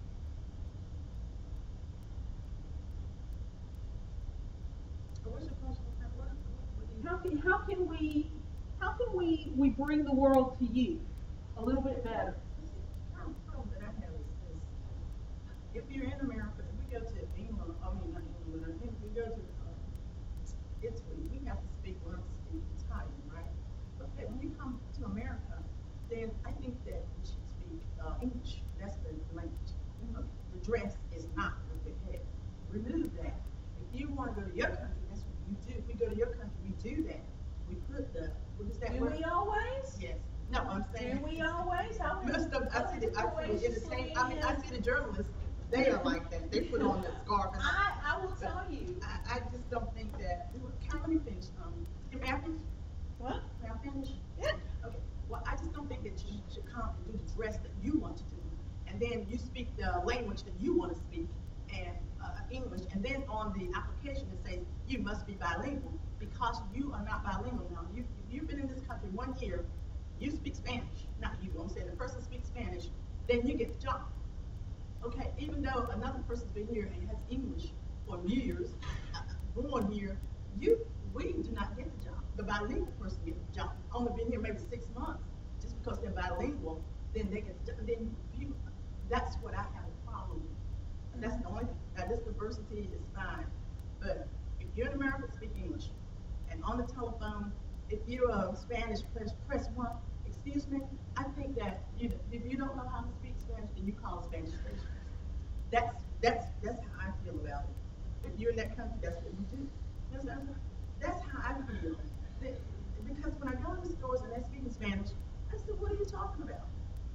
G: What's your question? What- what do you-
D: How can, how can we, how can we, we bring the world to you a little bit better?
G: The problem that I have is this. If you're in America, if we go to England, I mean, not England, but I think we go to um, Italy, we have to speak, learn to speak Italian, right? But then when you come to America, then I think that we should speak uh, English. That's the language. Uh, the dress is not what they have. Remove that. If you want to go to your country, that's what you do. If we go to your country, we do that. We put the, what is that
D: Do
G: word?
D: we always?
G: Yes, No, I'm saying.
D: Do we always? I went-
G: Most of, I see the, I see the entertain, I mean, I see the journalists, they are like that, they put on the scarf and.
D: I, I will tell you.
G: I, I just don't think that, can let me finish, um, may I finish?
D: What?
G: May I finish?
D: Yeah.
G: Okay, well, I just don't think that you should come and do the dress that you want to do, and then you speak the language that you want to speak, and, uh, English, and then on the application it says you must be bilingual, because you are not bilingual now. You, if you've been in this country one year, you speak Spanish, not you, I'm saying the person speaks Spanish, then you get the job. Okay, even though another person's been here and has English for years, uh, born here, you, we do not get the job. The bilingual person gets the job. Only been here maybe six months, just because they're bilingual, then they get the job. Then you, that's what I have a problem with. And that's the only thing. Now, this diversity is fine, but if you're in America, speak English. And on the telephone, if you're a Spanish, press, press one. Excuse me, I think that you, if you don't know how to speak Spanish, then you call Spanish station. That's, that's, that's how I feel about it. If you're in that country, that's what you do. That's, that's, that's how I feel. That- Because when I go to the stores and they're speaking Spanish, I said, what are you talking about?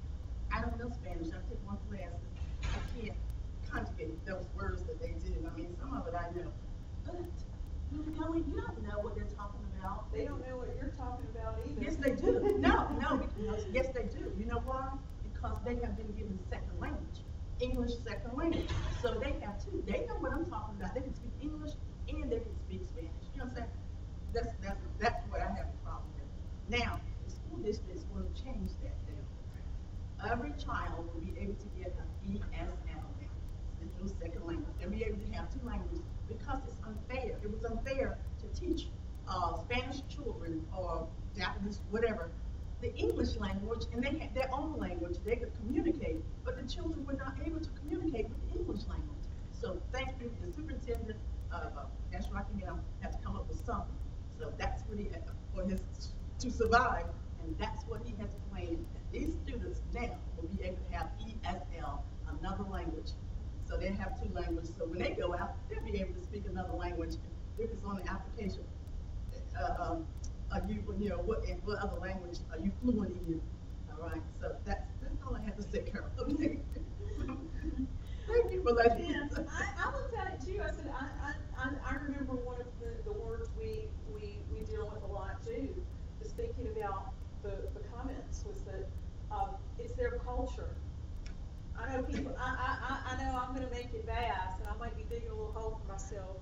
G: I don't know Spanish, I took one class, I can't conjugate those words that they do. I mean, some of it I know, but you know, you don't know what they're talking about.
D: They don't know what you're talking about either.
G: Yes, they do. No, no, because, yes, they do. You know why? Because they have been given second language, English second language. So they have two. They know what I'm talking about. They can speak English and they can speak Spanish. You know what I'm saying? That's, that's, that's what I have a problem with. Now, the school district is going to change that now. Every child will be able to get an E S L now, Central Second Language. They'll be able to have two languages because it's unfair. It was unfair to teach uh, Spanish children or Japanese, whatever, the English language, and they had their own language. They could communicate, but the children were not able to communicate with the English language. So thank you, the superintendent, uh, Nash Rockingham, had to come up with something. So that's what he had for his to survive, and that's what he has planned. These students now will be able to have E S L, another language. So they have two languages. So when they go out, they'll be able to speak another language. If it's on the application, uh, um, are you, you know, what, what other language are you fluent in? All right. So that's that's all I have to say, Carol. Okay. Thank you for letting me.
D: Yeah, I, I looked at it too. I said, I, I, I remember one of the, the words we, we, we deal with a lot too, just thinking about the, the comments was that, um, it's their culture. I know people, I, I, I, I know I'm gonna make it vast and I might be digging a little hole for myself.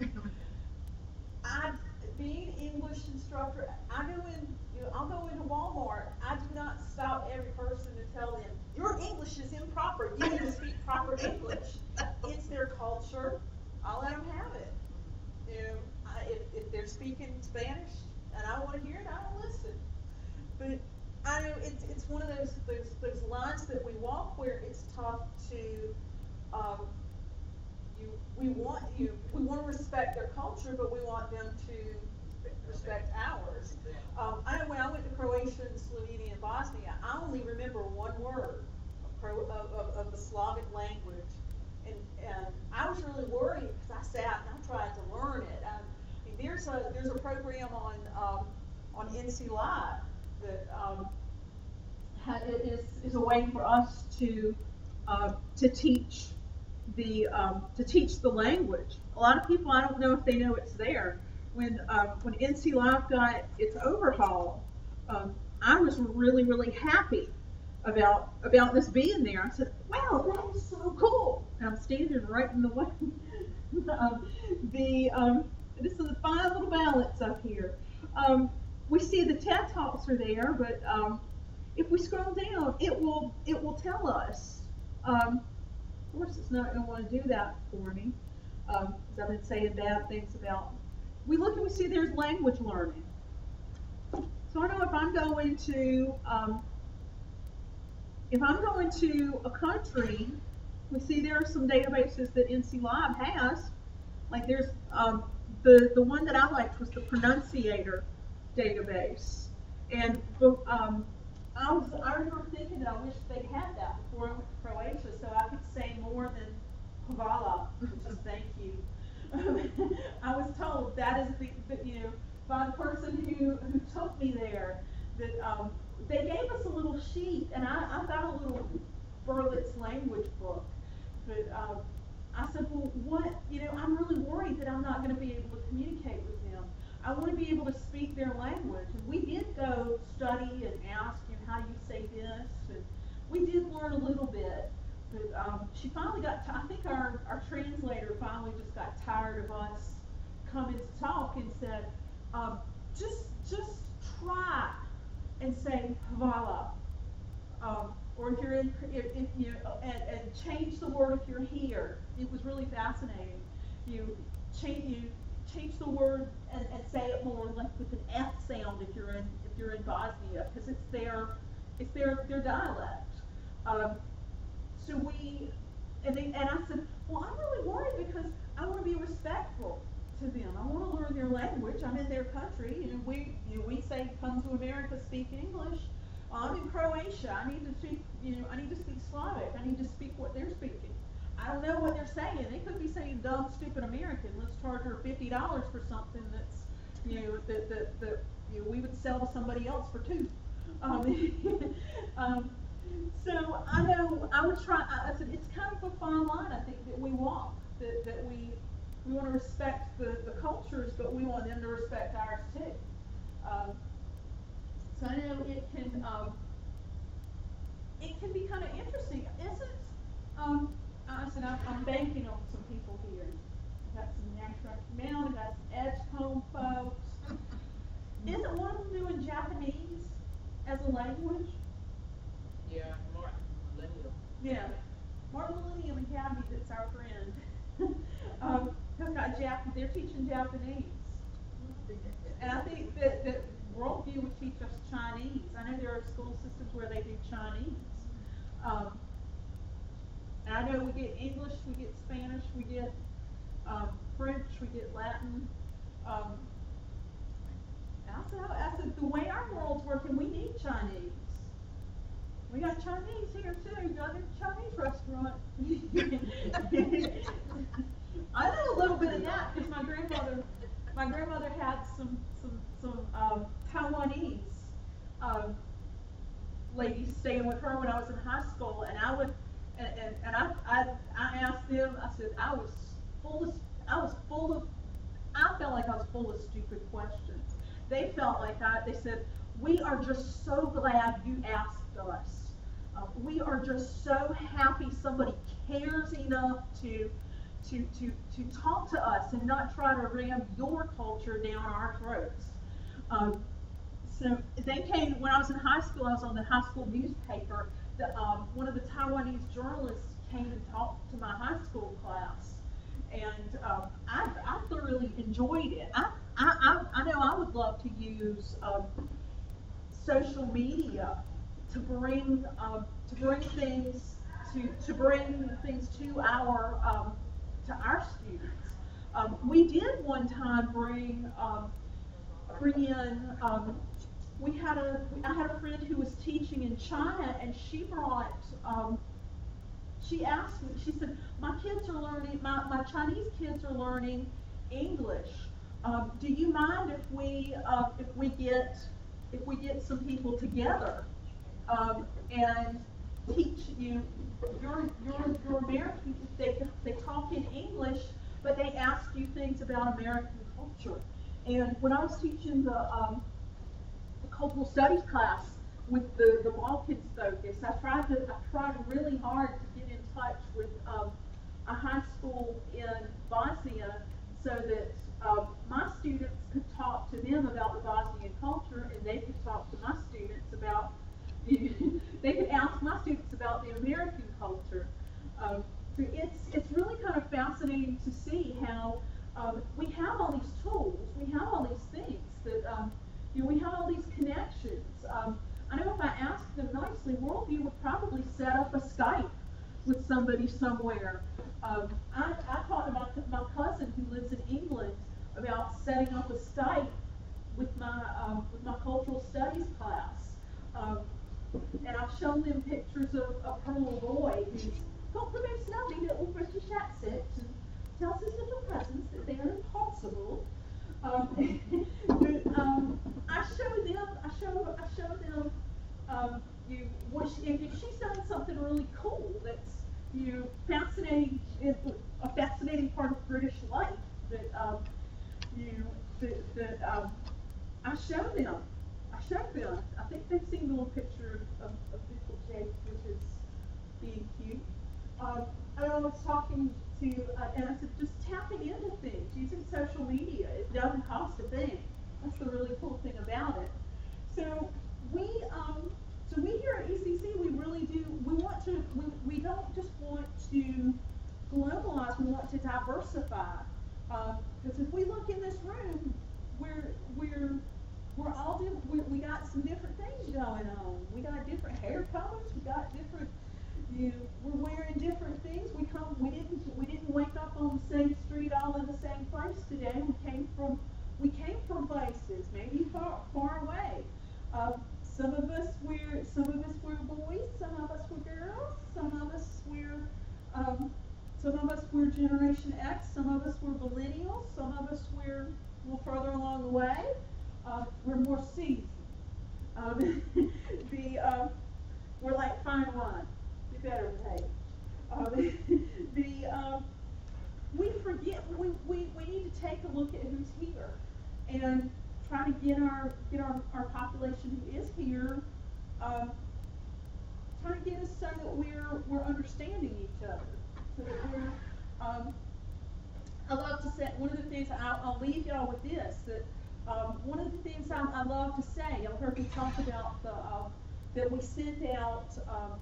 D: I, being English instructor, I go in, you know, I'll go into Walmart. I do not stop every person to tell them, your English is improper. You need to speak proper English. It's their culture. I'll let them have it. You know, I, if, if they're speaking Spanish and I want to hear it, I'll listen. But I know it's, it's one of those, those, those lines that we walk where it's tough to, um, you, we want you, we want to respect their culture, but we want them to respect ours. Um, I know when I went to Croatia and Slovenia and Bosnia, I only remember one word of, Cro of, of, of the Slavic language. And, and I was really worried because I sat and I tried to learn it. I, I mean, there's a, there's a program on, um, on N C Live that um, is, is a way for us to, uh, to teach the, um, to teach the language. A lot of people, I don't know if they know it's there. When, um, when N C Live got its overhaul, um, I was really, really happy about, about this being there. I said, wow, that is so cool. And I'm standing right in the way. um, the, um, this is a fine little balance up here. Um, we see the TED Talks are there, but um, if we scroll down, it will, it will tell us. Um, of course, it's not going to want to do that for me, because um, I've been saying bad things about. We look and we see there's language learning. So I know if I'm going to, um, if I'm going to a country, we see there are some databases that N C Live has. Like there's um, the the one that I liked was the Pronunciator database, and um, I was I remember thinking that I wish they had that before I went to Croatia, so I could say more than hvala, which is thank you. I was told that is the, the you know by the person who who took me there that um, they gave us a little I, I've got a little Berlitz language book, but, um, I said, well, what, you know, I'm really worried that I'm not gonna be able to communicate with them. I wanna be able to speak their language, and we did go study and ask, you know, how do you say this, and we did learn a little bit, but, um, she finally got, t- I think our, our translator finally just got tired of us coming to talk and said, um, just, just try and say, voila. Um, or if you're in, if, if you, and, and change the word if you're here. It was really fascinating. You change, you change the word and, and say it more like with an F sound if you're in, if you're in Bosnia, because it's their, it's their, their dialect. Um, so we, and they, and I said, well, I'm really worried because I want to be respectful to them. I want to learn their language. I'm in their country, and we, you know, we say, come to America, speak English. I'm in Croatia. I need to speak, you know, I need to speak Slavic. I need to speak what they're speaking. I don't know what they're saying. They could be saying dumb, stupid American. Let's charge her fifty dollars for something that's, you know, that, that, that, you know, we would sell to somebody else for two. Um, um, so I know, I would try, I, I said, it's kind of a fine line, I think, that we walk, that, that we, we want to respect the, the cultures, but we want them to respect ours too. Um, So I know it can, um, it can be kind of interesting, isn't, um, I said, I'm, I'm banking on some people here. I've got some National Mountain, I've got some Edgecombe folks. Isn't one of them doing Japanese as a language?
G: Yeah, Martin Millennium.
D: Yeah, Martin Millennium Academy, that's our friend. um, have got Jap, they're teaching Japanese. And I think that, that Worldview would teach us Chinese. I know there are school systems where they do Chinese. Um, and I know we get English, we get Spanish, we get um, French, we get Latin. Um, and I said, I said, the way our world's working, we need Chinese. We got Chinese here too. You got a Chinese restaurant. I know a little bit of that because my grandmother, my grandmother had some some some um, Taiwanese um, ladies staying with her when I was in high school, and I would, and, and, and I, I I asked them. I said I was full of I was full of I felt like I was full of stupid questions. They felt like I. They said, we are just so glad you asked us. Uh, we are just so happy somebody cares enough to. To, to, to talk to us and not try to ram your culture down our throats. Um, so they came, when I was in high school, I was on the high school newspaper, the, um, one of the Taiwanese journalists came and talked to my high school class. And um, I, I thoroughly enjoyed it. I, I, I, I know I would love to use um, social media to bring, um, to bring things, to, to bring things to our um, to our students. Um, we did one time bring um, bring in. Um, we had a I had a friend who was teaching in China, and she brought. Um, she asked me. She said, "My kids are learning. My my Chinese kids are learning English. Um, do you mind if we uh, if we get if we get some people together um, and teach you?" Your, your, your American, they, they talk in English, but they ask you things about American culture. And when I was teaching the, um, the cultural studies class with the, the Balkans focus, I tried to, I tried really hard to get in touch with um, a high school in Bosnia so that um, my students could talk to them about the Bosnian culture, and they could talk to my students about they could ask my students about the American culture. Um, so it's it's really kind of fascinating to see how um, we have all these tools, we have all these things that um, you know, we have all these connections. Um, I know if I asked them nicely, Worldview would probably set up a Skype with somebody somewhere. Um, I, I talked to my, my cousin who lives in England about setting up a Skype with my um, with my cultural studies class. Um, And I've shown them pictures of, of her little boy who's got the most lovely little British accent and tells his little cousins that they are impossible. Um, but um, I show them, I show, I show them, um, you, what she, if if she's done something really cool, that's, you know, fascinating, is a fascinating part of British life, that, um, you know, that, that, um, I show them, I show them, I think they've seen the little picture of, of beautiful Jake, which is being cute. Um, and I was talking to, uh, and I said, just tapping into things, using social media, it doesn't cost a thing. That's the really cool thing about it. So we, um, so we here at E C C, we really do, we want to, we, we don't just want to globalize, we want to diversify. Um, because if we look in this room, we're, we're, we're all, di- we, we got some different things going on. We got different hair colors, we got different, you know, we're wearing different things. We come, we didn't, we didn't wake up on the same street all in the same place today. We came from, we came from places, maybe far, far away. Um, some of us wear, some of us wear boys, some of us wear girls, some of us wear, um, some of us wear Generation X, some of us wear millennials, some of us wear a little further along the way. Uh, we're more seasoned. Um, the, um, we're like fine wine. You better pay. Um, the, um, we forget, we, we, we need to take a look at who's here and try to get our, get our, our population who is here, um, try to get us so that we're, we're understanding each other, so that we're, um, I love to say, one of the things, I'll, I'll leave y'all with this, that, um, one of the things I, I love to say, y'all heard me talk about the, um, that we send out, um,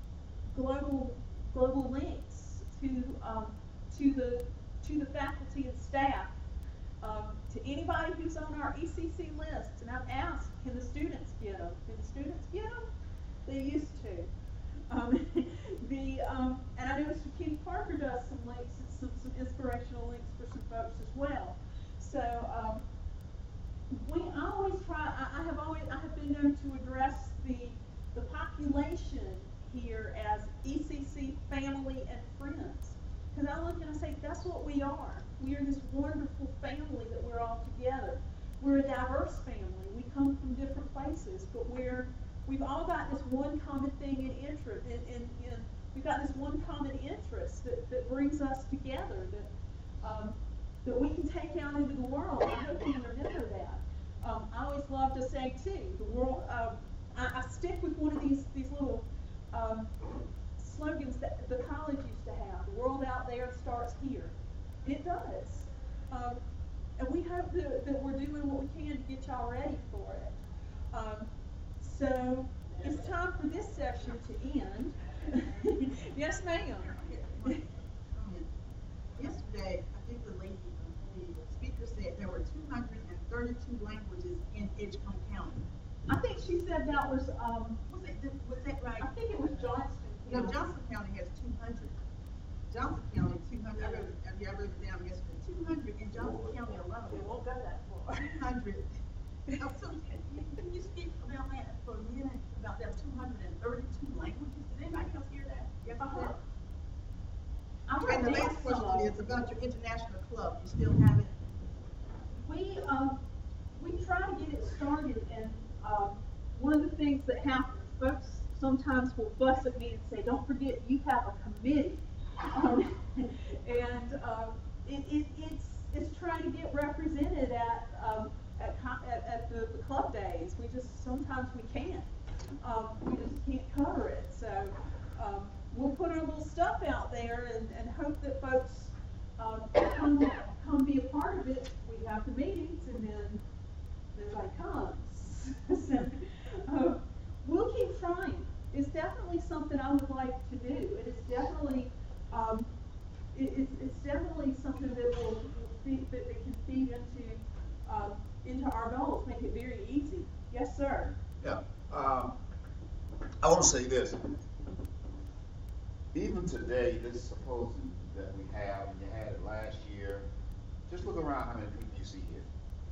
D: global, global links to, um, to the, to the faculty and staff, um, to anybody who's on our E C C list, and I've asked, can the students get them? Can the students get them? They used to. Um, the, um, and I know Mister Kenny Parker does some links, some, some inspirational links for some folks as well. So, um, we always try, I, I have always, I have been known to address the, the population here as E C C family and friends. Because I look and I say, that's what we are. We are this wonderful family that we're all together. We're a diverse family. We come from different places, but we're, we've all got this one common thing in interest, in, in, in, we've got this one common interest that, that brings us together, that, um, that we can take out into the world. I hope you remember that. Um, I always love to say too, the world, um, I, I stick with one of these, these little, um, slogans that the college used to have, the world out there starts here. It does. Um, and we hope that, that we're doing what we can to get y'all ready for it. Um, so it's time for this session to end. Yes, ma'am.
G: Yesterday, I think the lady, the speaker said there were two hundred thirty-two languages in Edgecombe County.
D: I think she said that was, um,
G: Was it, was that right?
D: I think it was Johnston.
G: No, Johnson County has two hundred. Johnson County, two hundred, I wrote it, I wrote it down yesterday, two hundred in Johnson County alone.
D: It won't go that far.
G: two hundred. Now, so, can you speak about that for a minute, about that two hundred thirty-two languages? Did anybody else hear that yesterday?
D: I
G: And the
D: read
G: last
D: that
G: question
D: some.
G: is about your international club, you still have it?
D: We, um, we try to get it started, and, um, one of the things that happens, folks sometimes will fuss at me and say, don't forget, you have a committee. Um, and, um, it, it, it's, it's trying to get represented at, um, at, co- at, at the, the club days. We just, sometimes we can't. Um, we just can't cover it, so, um, we'll put our little stuff out there and, and hope that folks, um, come, come be a part of it. We have the meetings, and then everybody comes. So, uh, we'll keep trying. It's definitely something I would like to do. It is definitely, um, it, it's, it's definitely something that will, will feed, that, that can feed into, um, into our goals, make it very easy. Yes, sir.
C: Yeah, um, I want to say this. Even today, this symposium that we have, and you had it last year, just look around how many people you see here.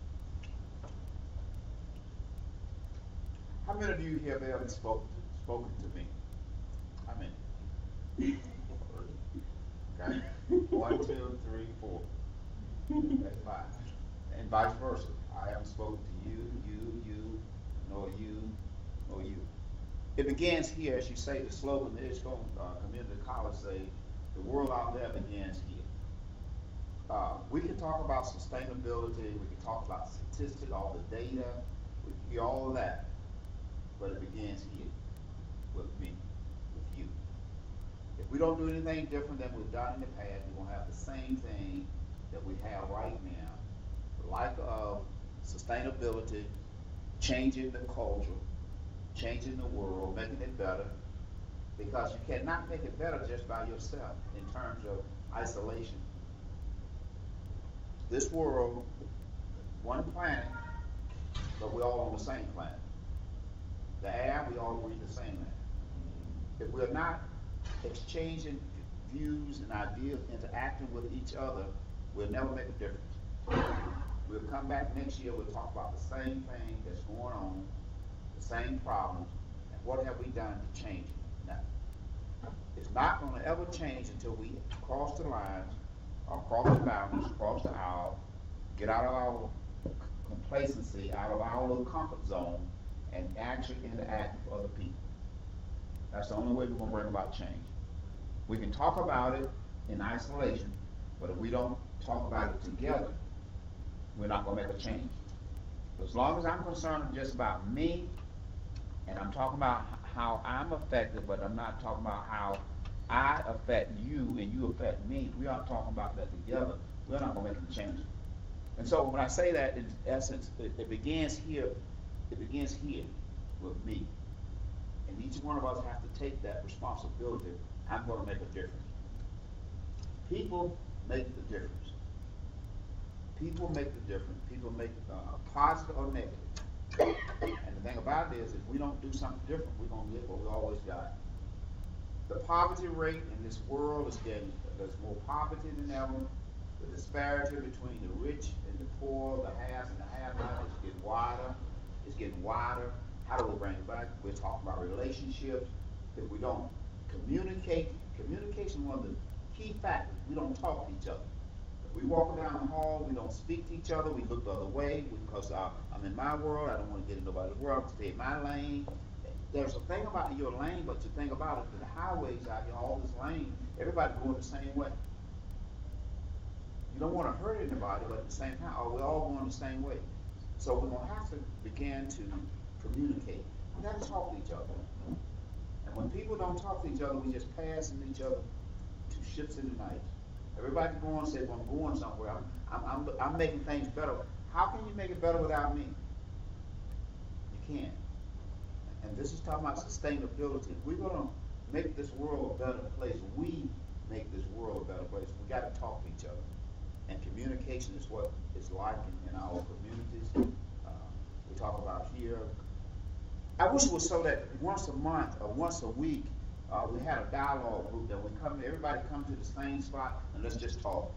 C: How many of you have ever spoken to, spoken to me? How many? Okay, one, two, three, four. That's five. And vice versa. I haven't spoken to you, you, you, nor you, nor you. it begins here, as you say, the slogan, the Edgecombe uh, Community College say, the world out there begins here. Uh, we can talk about sustainability, we can talk about statistics, all the data, we can hear all of that, but it begins here with me, with you. If we don't do anything different than we've done in the past, we're gonna have the same thing that we have right now, the lack of sustainability, changing the culture, changing the world, making it better, because you cannot make it better just by yourself in terms of isolation. This world, one planet, but we're all on the same planet. The air, we all breathe the same air. If we're not exchanging views and ideas, interacting with each other, we'll never make a difference. We'll come back next year, we'll talk about the same thing that's going on, the same problems, and what have we done to change it? Now, it's not gonna ever change until we cross the lines, or cross the boundaries, cross the aisle, get out of our complacency, out of our little comfort zone, and actually interact with other people. That's the only way we're gonna bring about change. We can talk about it in isolation, but if we don't talk about it together, we're not gonna make a change. As long as I'm concerned just about me, and I'm talking about how I'm affected, but I'm not talking about how I affect you and you affect me, we aren't talking about that together, we're not gonna make a change. And so when I say that, in essence, it, it begins here, it begins here with me. And each one of us have to take that responsibility. I'm gonna make a difference. People make the difference. People make the difference. People make uh, positive or negative. And the thing about it is, if we don't do something different, we're gonna get what we always got. The poverty rate in this world is getting, there's more poverty than ever. The disparity between the rich and the poor, the haves and the have-nots is getting wider. It's getting wider. How do we bring it back? We're talking about relationships. If we don't communicate, communication is one of the key factors. We don't talk to each other. If we walk down the hall, we don't speak to each other, we look the other way because uh, I'm in my world, I don't want to get in nobody's world, I stay in my lane. There's a thing about your lane, but the thing about it, the highways out here, all this lane, everybody going the same way. You don't want to hurt anybody, but at the same time, oh, we're all going the same way. So we're going to have to begin to communicate. We got to talk to each other. And when people don't talk to each other, we just pass in each other two ships in the night. Everybody going says, well, I'm going somewhere. I'm, I'm, I'm, I'm making things better. How can you make it better without me? You can't. And this is talking about sustainability. If we're going to make this world a better place, we make this world a better place. We got to talk to each other. And communication is what it's like in, in our communities. Uh, we talk about here. I wish it was so that once a month or once a week, uh, we had a dialogue group that we come, everybody come to the same spot and let's just talk.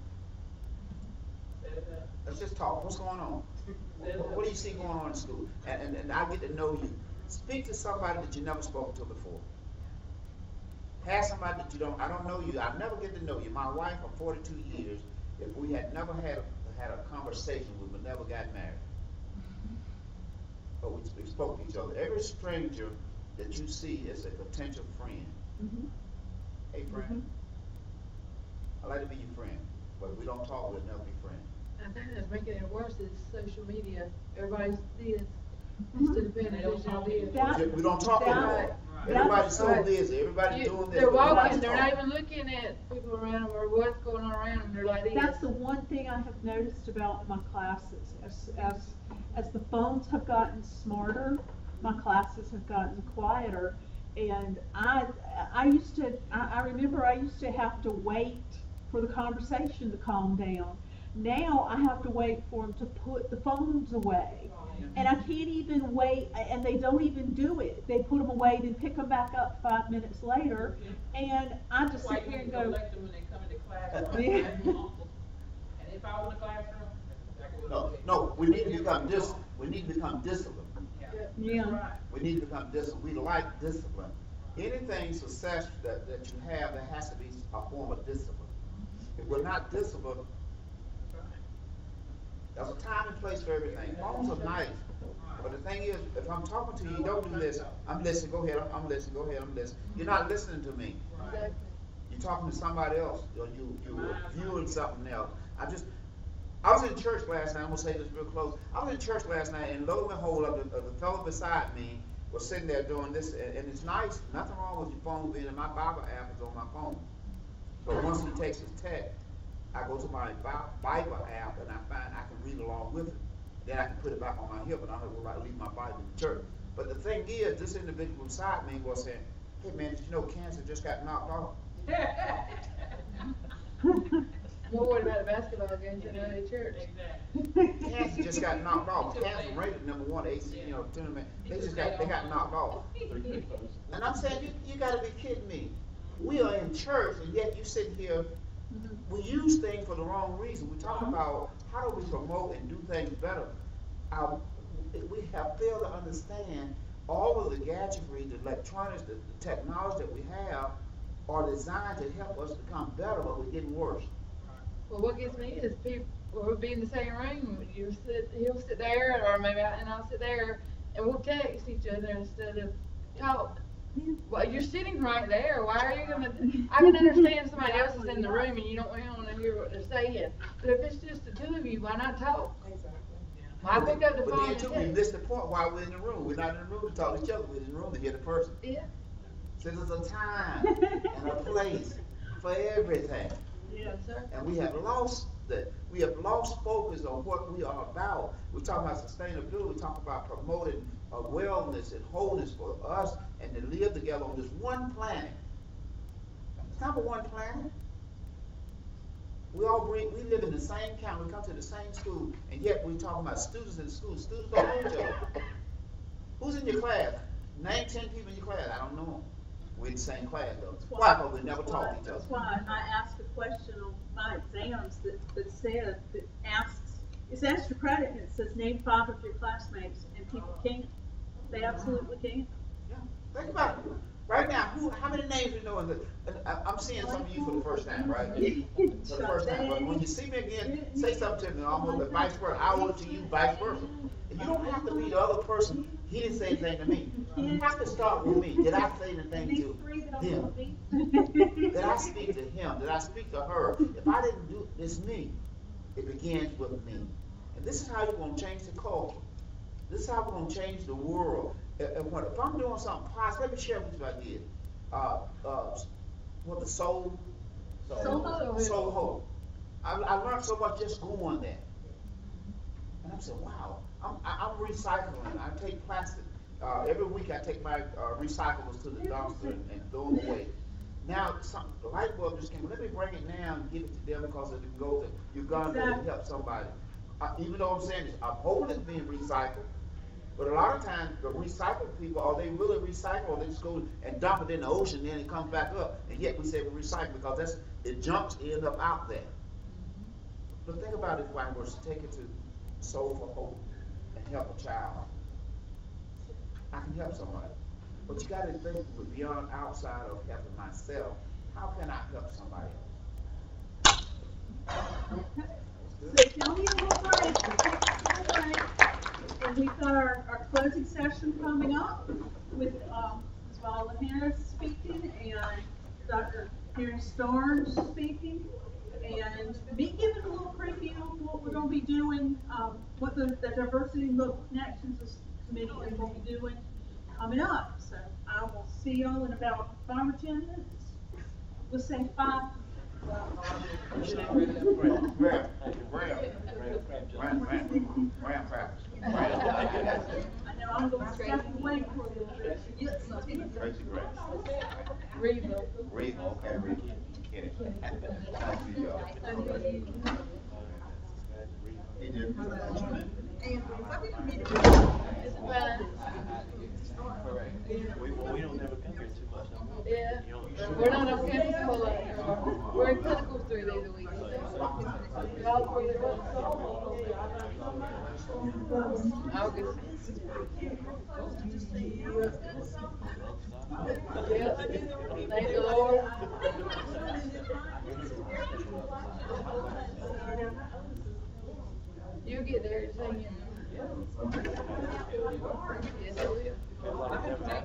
C: Let's just talk. What's going on? What, what do you see going on in school? And, and, and I get to know you. Speak to somebody that you never spoken to before. Have somebody that you don't, I don't know you, I never get to know you. My wife of forty-two years, if we had never had a, had a conversation, we would never got married. But we, we spoke to each other. Every stranger that you see is a potential friend.
D: Mm-hmm.
C: Hey friend,
D: Mm-hmm.
C: I'd like to be your friend, but if we don't talk, we'll never be friends.
H: I think that's making it worse is social media. Everybody's this instead of being individual this.
D: That-
C: We don't talk
D: that-
C: anymore.
D: that-
C: Everybody's so
H: Right.
C: busy, everybody's
H: You-
C: doing this.
H: They're
C: but nobody's
H: walking, they're not
C: talking.
H: even looking at people around them or what's going on around them. They're like this.
D: That's the one thing I have noticed about my classes. As, as, as the phones have gotten smarter, my classes have gotten quieter. And I, I used to, I, I remember I used to have to wait for the conversation to calm down. Now I have to wait for them to put the phones away. And I can't even wait, and they don't even do it. They put them away, then pick them back up five minutes later, and I just sit here and go,
I: Collect them when they come into class.
D: Yeah.
I: And if I was in the classroom.
C: No, no, we need to become dis, we need to become disciplined.
D: yeah.
C: We need to become disciplined. We like discipline. Anything success that, that you have, there has to be a form of discipline. If we're not disciplined, there's a time and place for everything. Phones are nice, But the thing is, if I'm talking to you, you don't do this, I'm listening, go ahead, I'm, I'm listening, go ahead, I'm listening. You're not listening to me.
H: Exactly.
C: You're talking to somebody else, or you, you're viewing something else. I just, I was in church last night, I'm gonna say this real close. I was in church last night, and lo and behold, uh, the, uh, the fellow beside me was sitting there doing this, and, and it's nice, nothing wrong with your phone being in my Bible app is on my phone. But once he takes his text, I go to my Bi- Bible app, and I find I can read along with it. Then I can put it back on my hip, and I don't have to leave my Bible in the church. But the thing is, this individual beside me was saying, hey man, did you know cancer just got knocked off?
H: More worried about the basketball games than at church.
C: Cancer just got knocked off. Cancer rated number one, A C, you know, tournament. They just got, they got knocked off. And I'm saying, you, you gotta be kidding me. We are in church, and yet you sit here, we use things for the wrong reason. We talk about how do we promote and do things better. Our, we have failed to understand all of the gadgetry, the electronics, the, the technology that we have are designed to help us become better, but we're getting worse.
H: Well, what gets me is people, we'll be in the same room, you sit, he'll sit there, or maybe I, and I'll sit there, and we'll text each other instead of talk. Well, you're sitting right there, why are you gonna, I can understand somebody else is in the room and you don't want to hear what they're saying, but if it's just the two of you, why not talk? I pick up the
C: But
H: phone
C: then
H: and
C: too, we
H: text.
C: miss the point while we're in the room. We're not in the room to talk to each other, we're in the room to hear the person.
H: Yeah.
C: So there's a time and a place for everything.
D: Yes,
H: sir.
C: And we have lost that. We have lost focus on what we are about. We talk about sustainability. We talk about promoting uh, wellness and wholeness for us and to live together on this one planet. It's not but one planet. We all bring, we live in the same county. We come to the same school, and yet we're talking about students in school. Students don't know each other. Who's in your class? Name ten people in your class. I don't know them. We're in the same class though. Why? Because we never talk to each other.
D: That's why I asked a question on my exams that, that said, that asks, it's extra credit, and it says name five of your classmates, and people can't. They absolutely can't.
C: Yeah. Think about it. Right now, who, how many names we know in the, and I- I'm seeing some of you for the first time, right? For the first time, but when you see me again, say something to me, almost like vice versa, I owe it to you, vice versa. And you don't have to be the other person, he didn't say anything to me. You have to start with me, did I say anything to him? Did I speak to him, did I speak to her? If I didn't do, it's me, it begins with me. And this is how you're gonna change the culture. This is how we're gonna change the world. If, if, what, if I'm doing something positive, let me share with you what I did. Uh, uh, what the soul,
D: Soul Hope.
C: soul hope. I, I learned so much just going there. And I said, wow, I'm, I, I'm recycling. I take plastic. Uh, every week I take my uh, recyclables to the dumpster and, and throw them away. Now, some, the light bulb just came. Let me bring it now and give it to them because it can go to Uganda
D: Exactly.
C: and help somebody. Uh, even though I'm saying this, I'm hoping it's being recycled. But a lot of times, the recycled people, are they really recycle, or they just go and dump it in the ocean, and then it comes back up, and yet we say we recycle because that's, the junks end up out there. But think about it, if I was to take it to Soul for Hope and help a child. I can help somebody. But you gotta think beyond outside of helping myself. How can I help somebody else?
D: So tell me a little break. And we've got our, our closing session coming up with um, Miz Viola Harris speaking and Doctor Karen Starnes speaking. And me giving a little preview of what we're going to be doing, um, what the, the Diversity and Local Connections Committee is going to be doing coming up. So I will see y'all in about five or ten minutes. We'll say five.
C: Graham, Graham, Graham, Graham, Graham, Graham crackers.
D: I know I'm going to step away for a little bit to get some.
C: Tracy Graham.
H: Read
C: Read, okay, read. Get it. Thank you, y'all. He did.
H: It's fine.
F: We, we don't ever come here too much. no more.
H: Yeah.
F: You don't-
H: We're not on campus a whole lot anymore. We're in clinical three days a week. Y'all three days a week. August. Yep. Thank the Lord. You'll get there, just hang in there. Yes, it will.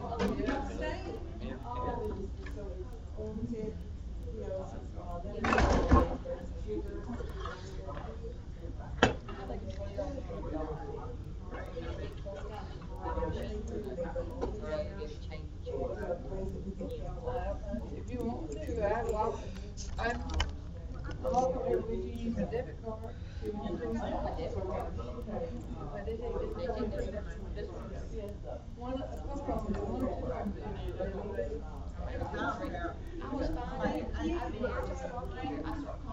H: If you want to, I'd walk, I'd, I'm over there with you, use a debit card, if you want to. But it is, it's, yeah, one, a couple of them, one or two of them.
G: I was fine. I, I've been here just a long year. I start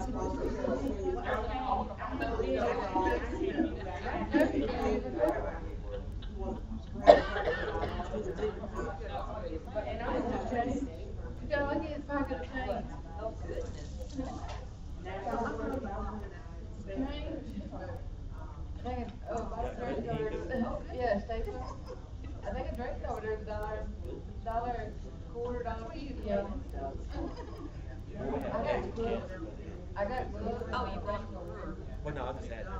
H: You gotta look at his pocket of change.
G: Oh, goodness.
H: Change. I think, it- oh, my credit card, yeah, Staples. I think a drink over there is a dollar, dollar, quarter dollar fifty, yeah. I got gloves. I got gloves.
G: Oh, you brought them over.
F: Well, no, I just had.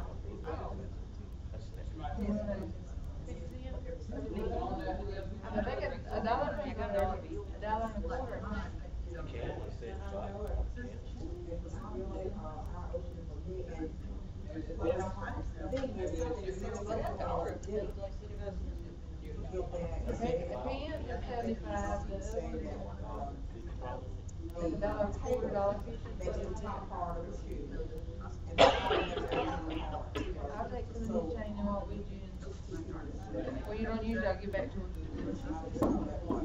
H: I think a, a dollar, you got there, a dollar and a quarter.
F: Okay, I said five.
H: Depends, it's seventy-five, the other, a dollar, quarter dollar fifty. I'll take some of this change and what we do. Well, you don't use it, I'll give back to you.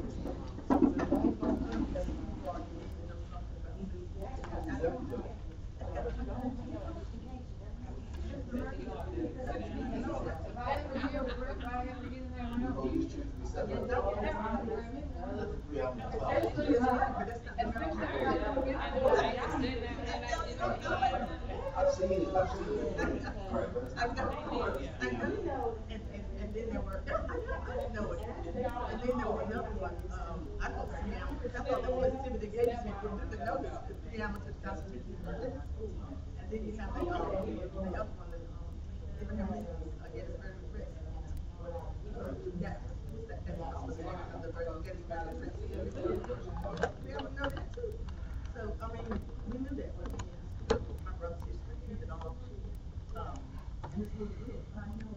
C: I've seen it, I've seen it.
G: I've got, I know, and, and, and then there were, I didn't know it. And then there was another one, um, I thought, yeah, I thought that was exhibit engagement, but the notice, the Yamaha to the Constitution. And then you have the, um, the other one, that, um, Abraham Lincoln's, uh, Gettysburg Address. Yeah, what's that, that's called, the name of the Gettysburg Address. We haven't known that too. So, I mean, we knew that, but my brother's history, and all, um, and it's really good. I know.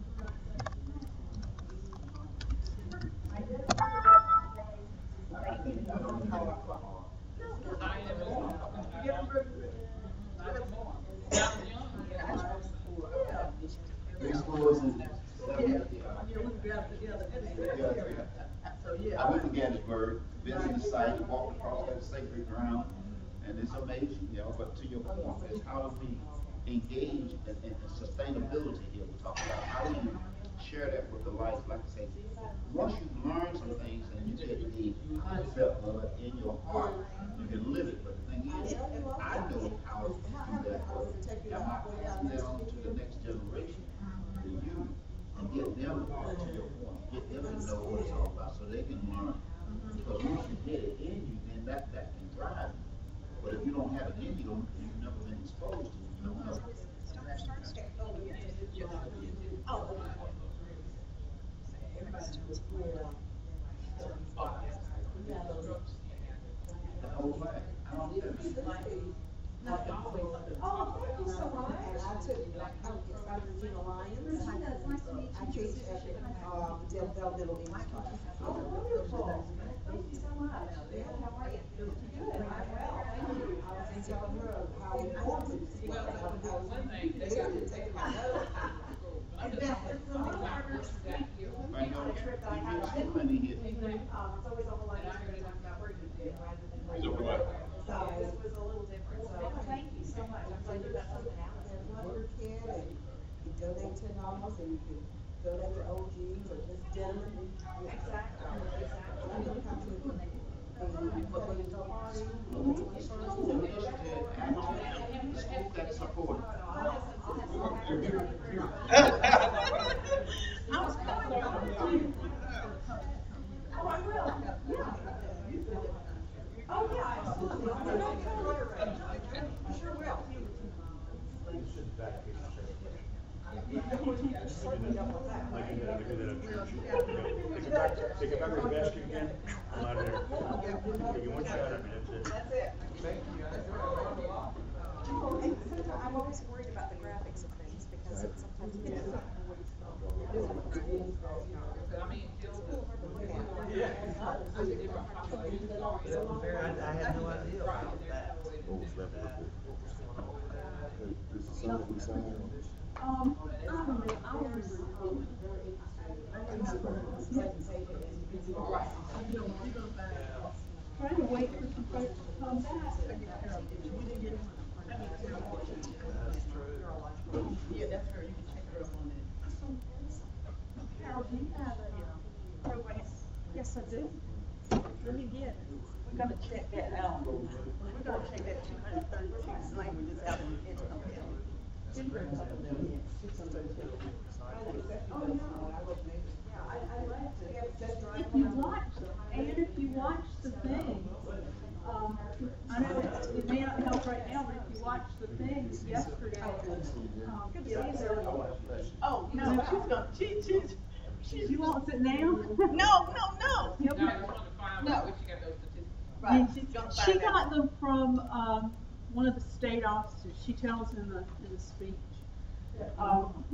C: Big schools and
G: Yeah,
C: stuff.
G: yeah, we got together. So, yeah.
C: I went to Gettysburg, visited the site, walked across that sacred ground, and it's amazing, you know, but to your point, is how do we engage in, in sustainability here? We're talking about how do you share that with the life, like I say, once you learn some things and you get the concept of it in your heart, you can live it, but the thing is, I know how to do that, and I pass that on to the next generation, the youth, and get them, to your point, get them to know what it's all about, so they can learn. Because once you get it in you, then that, that can drive you. But if you don't have it in you, don't, you've never been exposed to it, you don't know.
G: Oh.
C: The whole thing, I don't think.
J: Oh, thank you so much. And I took, like, I was, I was Regina Lyons. I teach at the, um, developmental English class.
G: Oh, wonderful. Thank you so much. Yeah, how are you? Good, I'm well, thank you.
J: I was telling her how important it is.
I: One thing, they got to take my notes.
G: And Beth, it's a little harder to speak.
C: I know, you get so many here.
J: Um, it's always on the line, we're talking about where you live rather than.
E: Is it what?
J: So this was a little different, so.
G: Thank you so much. I'm glad you got something out of it.
J: Love your kid and you donate ten dollars and you can donate to O Gs or just dinner.
G: Exactly, exactly.
J: You don't have to be, the, but when you go party,
C: It's an initiative, and the school got support.
G: Oh, I will. Yeah. Oh, yeah, absolutely. No, no, I sure will.
J: certainly don't want that,
K: Like
J: right?
K: you did, like you did at church. Take it back, take it back to the basket again, I'm out of there. Take it one shot at me, that's it.
J: That's it. And sometimes I'm always worried about the graphics of things because it sometimes it's just not always.
I: I mean, Jill was.
K: Yeah.
F: I, I had no idea about that.
D: Um, I don't know, I was, um, trying to wait for some folks to come back.
G: Yeah, that's her, you can check her up on that.
D: Carol, do you have a, uh, program? Yes, I do. Let me get it.
G: We're gonna check that out. We're gonna check that two hundred thirty-six languages out in Edgecombe County.
D: If you watch, and if you watch the thing, um, I know it's, it may not help right now, but if you watch the thing yesterday, um, it was
G: Oh, no, she's gonna, she, she's, she's.
D: You want it now?
G: No, no, no.
I: No, I just wanted to find out what you got those statistics.
G: Right, she's gonna
D: She
G: find out.
D: got them from, um, one of the state officers, she tells in the, in the speech. Um,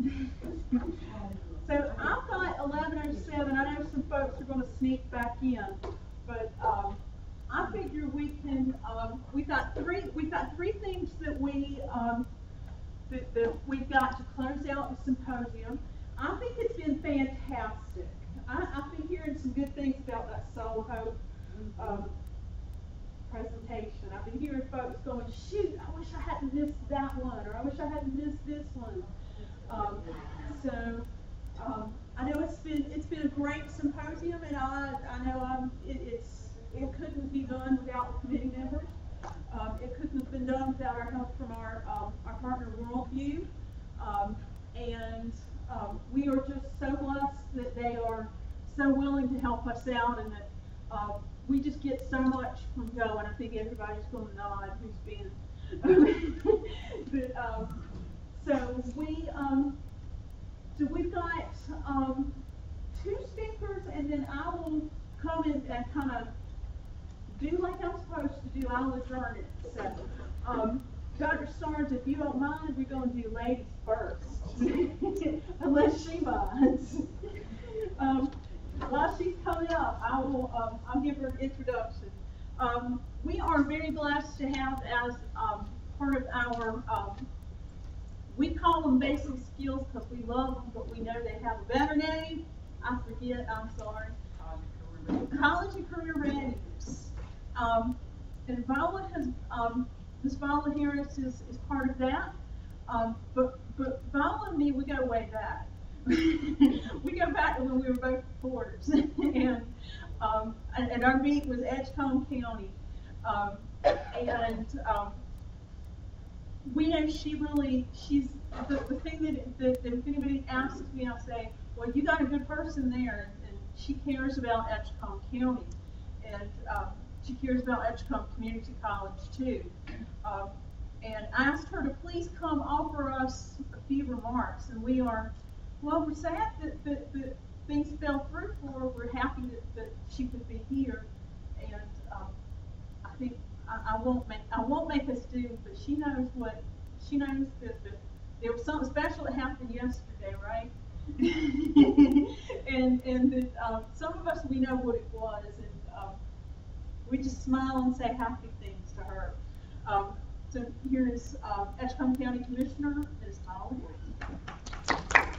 D: so I've got eleven oh seven, I know some folks are gonna sneak back in, but, um, I figure we can, um, we've got three, we've got three things that we, um, that, that we've got to close out the symposium. I think it's been fantastic. I, I've been hearing some good things about that Soul Hope, um, presentation. I've been hearing folks going, shoot, I wish I hadn't missed that one, or I wish I hadn't missed this one. Um, so, um, I know it's been, it's been a great symposium, and I, I know I'm, it, it's, it couldn't be done without the committee members. Um, it couldn't have been done without our help from our, um, our partner Worldview. Um, and, um, we are just so blessed that they are so willing to help us out, and that, um, we just get so much from Joe, and I think everybody's going to nod who's been. but, um, so we, um, so we've got um, two speakers, and then I will come in and kind of do like I'm supposed to do. I'll adjourn it. So, um, Doctor Starnes, if you don't mind, we're going to do ladies first, unless she minds. um, While she's coming up, I will, um, I'll give her an introduction. Um, we are very blessed to have as, um, part of our, um, we call them basic skills because we love them, but we know they have a better name. I forget, I'm sorry. College and career readiness. Um, and Viola has, um, Miz Viola Harris is, is part of that. Um, but, but Viola and me, we go way back. We go back to when we were both reporters, and, um, and, and our beat was Edgecombe County, um, and um, we know she really, she's, the, the thing that, that, that if anybody asks me, I'll say, well, you got a good person there, and, and she cares about Edgecombe County, and um, she cares about Edgecombe Community College too. Um, and I asked her to please come offer us a few remarks, and we are, well, we're sad that, that, that things fell through for her. We're happy that, that she could be here, and um, I think I, I won't make I won't make us do, but she knows what she knows that, that there was something special that happened yesterday, right? and and that um, some of us, we know what it was, and um, we just smile and say happy things to her. Um, so here is uh, Edgecombe County Commissioner Miz Viola Harris.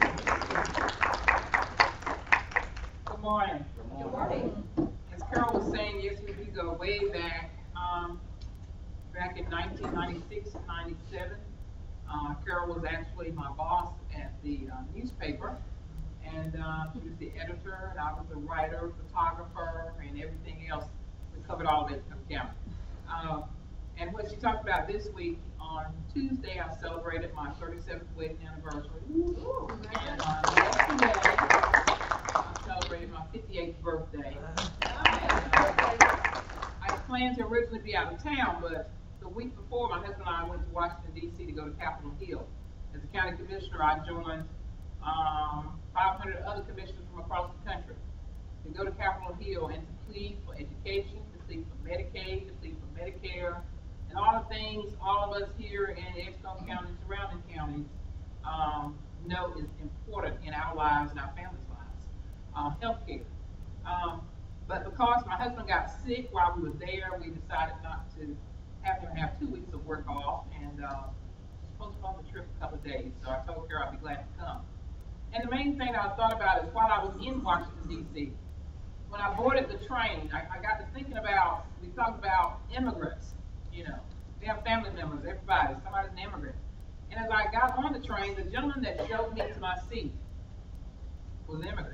I: Good morning. Good morning. As Carol was saying, yes, we go way back, um, back in nineteen ninety-six, ninety-seven. Uh, Carol was actually my boss at the uh, newspaper, and uh, she was the editor, and I was the writer, photographer, and everything else. We covered all of Edgecombe County. Uh, and what she talked about this week, on Tuesday, I celebrated my thirty-seventh wedding anniversary. And on yesterday, I celebrated my fifty-eighth birthday. And, uh, I planned to originally be out of town, but the week before, my husband and I went to Washington, D C to go to Capitol Hill. As a county commissioner, I joined um, five hundred other commissioners from across the country to go to Capitol Hill and to plead for education, to plead for Medicaid, to plead for Medicare, and all the things all of us here in Edgecombe County and surrounding counties um, know is important in our lives and our families' lives. Uh, healthcare. Um, but because my husband got sick while we were there, we decided not to have him have two weeks of work off and uh, postponed the trip a couple of days. So I told Carol I'd be glad to come. And the main thing I thought about is while I was in Washington, D C, when I boarded the train, I, I got to thinking about, we talked about immigrants, you know, we have family members, everybody, somebody's an immigrant. And as I got on the train, the gentleman that showed me to my seat was an immigrant.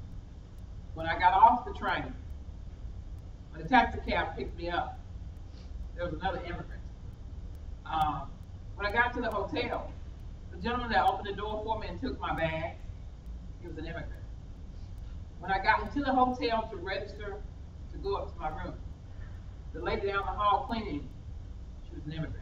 I: When I got off the train, when the taxi cab picked me up, there was another immigrant. Um, when I got to the hotel, the gentleman that opened the door for me and took my bags, he was an immigrant. When I got into the hotel to register to go up to my room, the lady down the hall cleaning, she was an immigrant.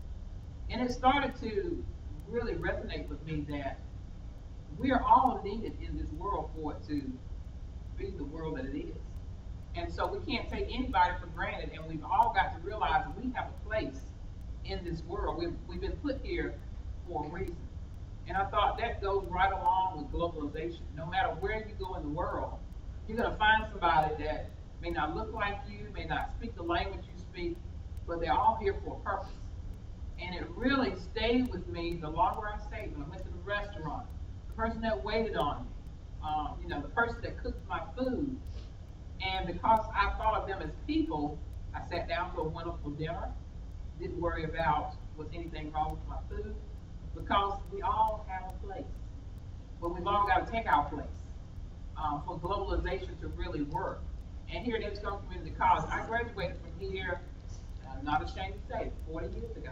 I: And it started to really resonate with me that we are all needed in this world for it to be the world that it is. And so we can't take anybody for granted, and we've all got to realize that we have a place in this world. We've, we've been put here for a reason. And I thought that goes right along with globalization. No matter where you go in the world, you're going to find somebody that may not look like you, may not speak the language you speak, but they're all here for a purpose. And it really stayed with me the longer I stayed. When I went to the restaurant, the person that waited on me, um, you know, the person that cooked my food. And because I thought of them as people, I sat down for a wonderful dinner. Didn't worry about was anything wrong with my food, because we all have a place. But we've all got to take our place um, for globalization to really work. And here at Edgecombe Community College, I graduated from here, I'm not ashamed to say, forty years ago.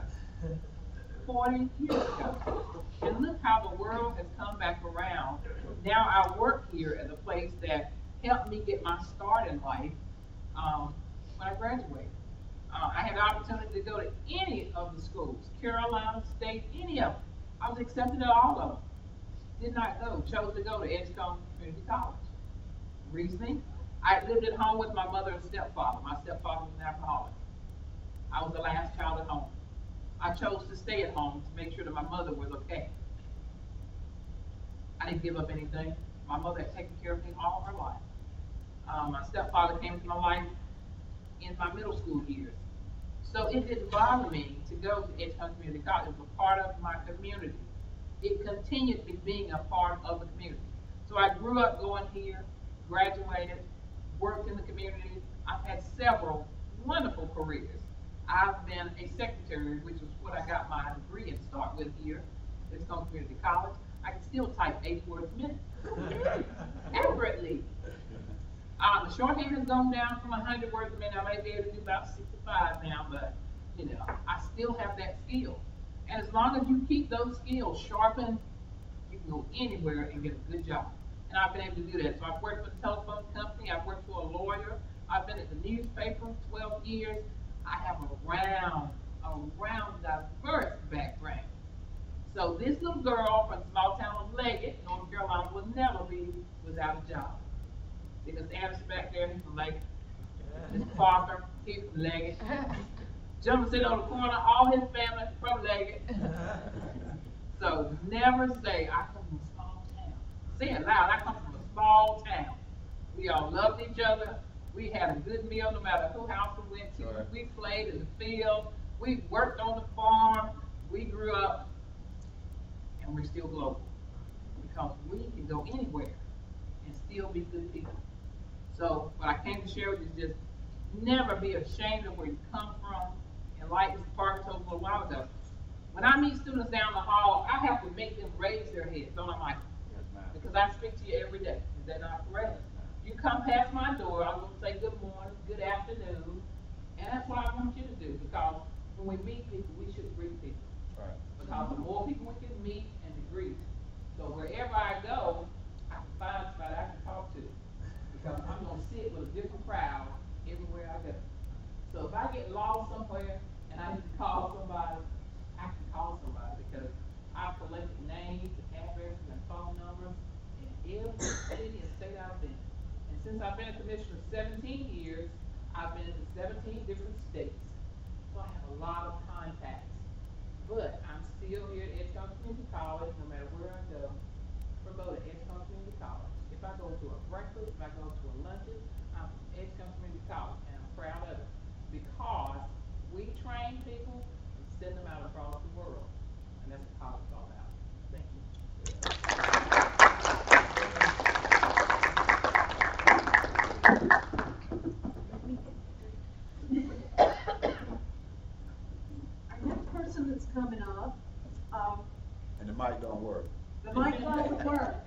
I: forty years ago. And look how the world has come back around. Now I work here at a place that helped me get my start in life um, when I graduated. Uh, I had the opportunity to go to any of the schools, Carolina State, any of them. I was accepted at all of them. Did not go, chose to go to Edgecombe Community College. Reasoning, I lived at home with my mother and stepfather. My stepfather was an alcoholic. I was the last child at home. I chose to stay at home to make sure that my mother was okay. I didn't give up anything. My mother had taken care of me all her life. Um, my stepfather came into my life in my middle school years. So it didn't bother me to go to Edgecombe Community College. It was a part of my community. It continued me being a part of the community. So I grew up going here, graduated, worked in the community. I've had several wonderful careers. I've been a secretary, which is what I got my degree and start with here at Edgecombe Community College. I can still type eight words a minute, accurately. Uh, the shorthand has gone down from one hundred words a minute. I may be able to do about sixty-five now, but you know, I still have that skill. And as long as you keep those skills sharpened, you can go anywhere and get a good job. And I've been able to do that. So I've worked for the telephone company. I've worked for a lawyer. I've been at the newspaper twelve years. I have a round, a round diverse background. So this little girl from the small town of Leggett, North Carolina, will never be without a job. Because Anderson back there, he's from Leggett. Mister Parker, he's from Leggett. Gentleman sitting on the corner, all his family from Leggett. So never say, I come from a small town. Say it loud, I come from a small town. We all loved each other. We had a good meal no matter who house we went to. Right. We played in the field. We worked on the farm. We grew up, and we're still global. Because we can go anywhere and still be good people. So what I came to share with you is just never be ashamed of where you come from. And like Mister Parker told me a while ago, when I meet students down the hall, I have to make them raise their heads, don't I, Michael? Yes, ma'am. Because I speak to you every day. Is that not correct? You come past my door, I'm going to say good morning, good afternoon, and that's what I want you to do, because when we meet people, we should greet people. Right. Because the more people we can meet and to greet, so wherever I go, I can find somebody I can talk to, because I'm going to sit with a different crowd everywhere I go. So if I get lost somewhere and I need to call somebody, I can call somebody, because I've collected names, addresses, and phone numbers. every city and state I've been. And since I've been a commissioner seventeen years, I've been in seventeen different states. So I have a lot of contacts. But I'm still here at Edgecombe Community College, no matter where I go, promote at Edgecombe Community College. If I go to a breakfast, if I go to a luncheon, I'm from Edgecombe Community College, and I'm proud of it. Because we train people and send them out across the world. And that's what college is all about. Thank you.
D: Our next person that's coming up, um,
C: And the mic don't work.
D: the mic doesn't work.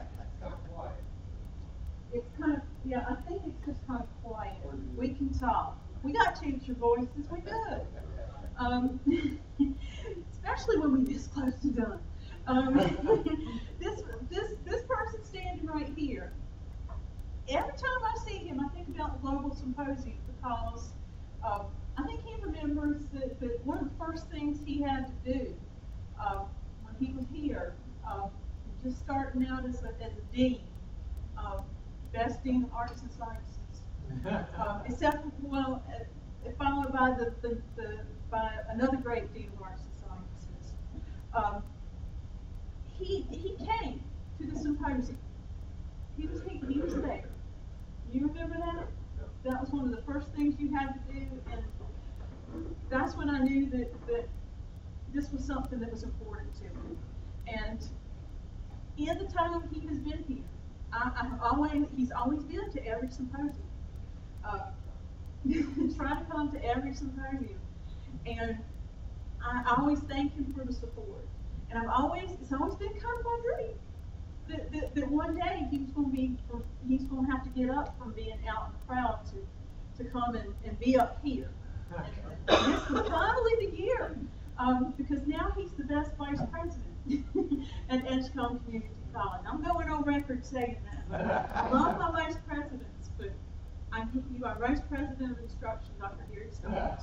D: It's kind of, yeah, I think it's just kind of quiet. We can talk. We got teacher voices, we good. Um, especially when we this close to done. Um, this, this, this person standing right here, every time I see him, I think about the Global Symposium because uh, I think he remembers that, that one of the first things he had to do uh, when he was here, uh, just starting out as a, as a dean, uh, best dean of arts and sciences, uh, except well, uh, followed by the, the, the by another great dean of arts and sciences. Um, he he came to the symposium. He was he, he was there. You remember that? That was one of the first things you had to do, and that's when I knew that that this was something that was important to me. And in the time he has been here, I, I've always, he's always been to every symposium. Uh, try to come to every symposium. And I, I always thank him for the support. And I've always, it's always been kind of my dream that, that, that one day he was going to be, he's going to have to get up from being out in the crowd to, to come and, and be up here. And this was finally the year, um, because now he's the best vice president at Edgecombe Community College. I'm going on record saying that. I love my vice presidents, but I'm, you are Vice President of Instruction, Doctor Gary Stokes.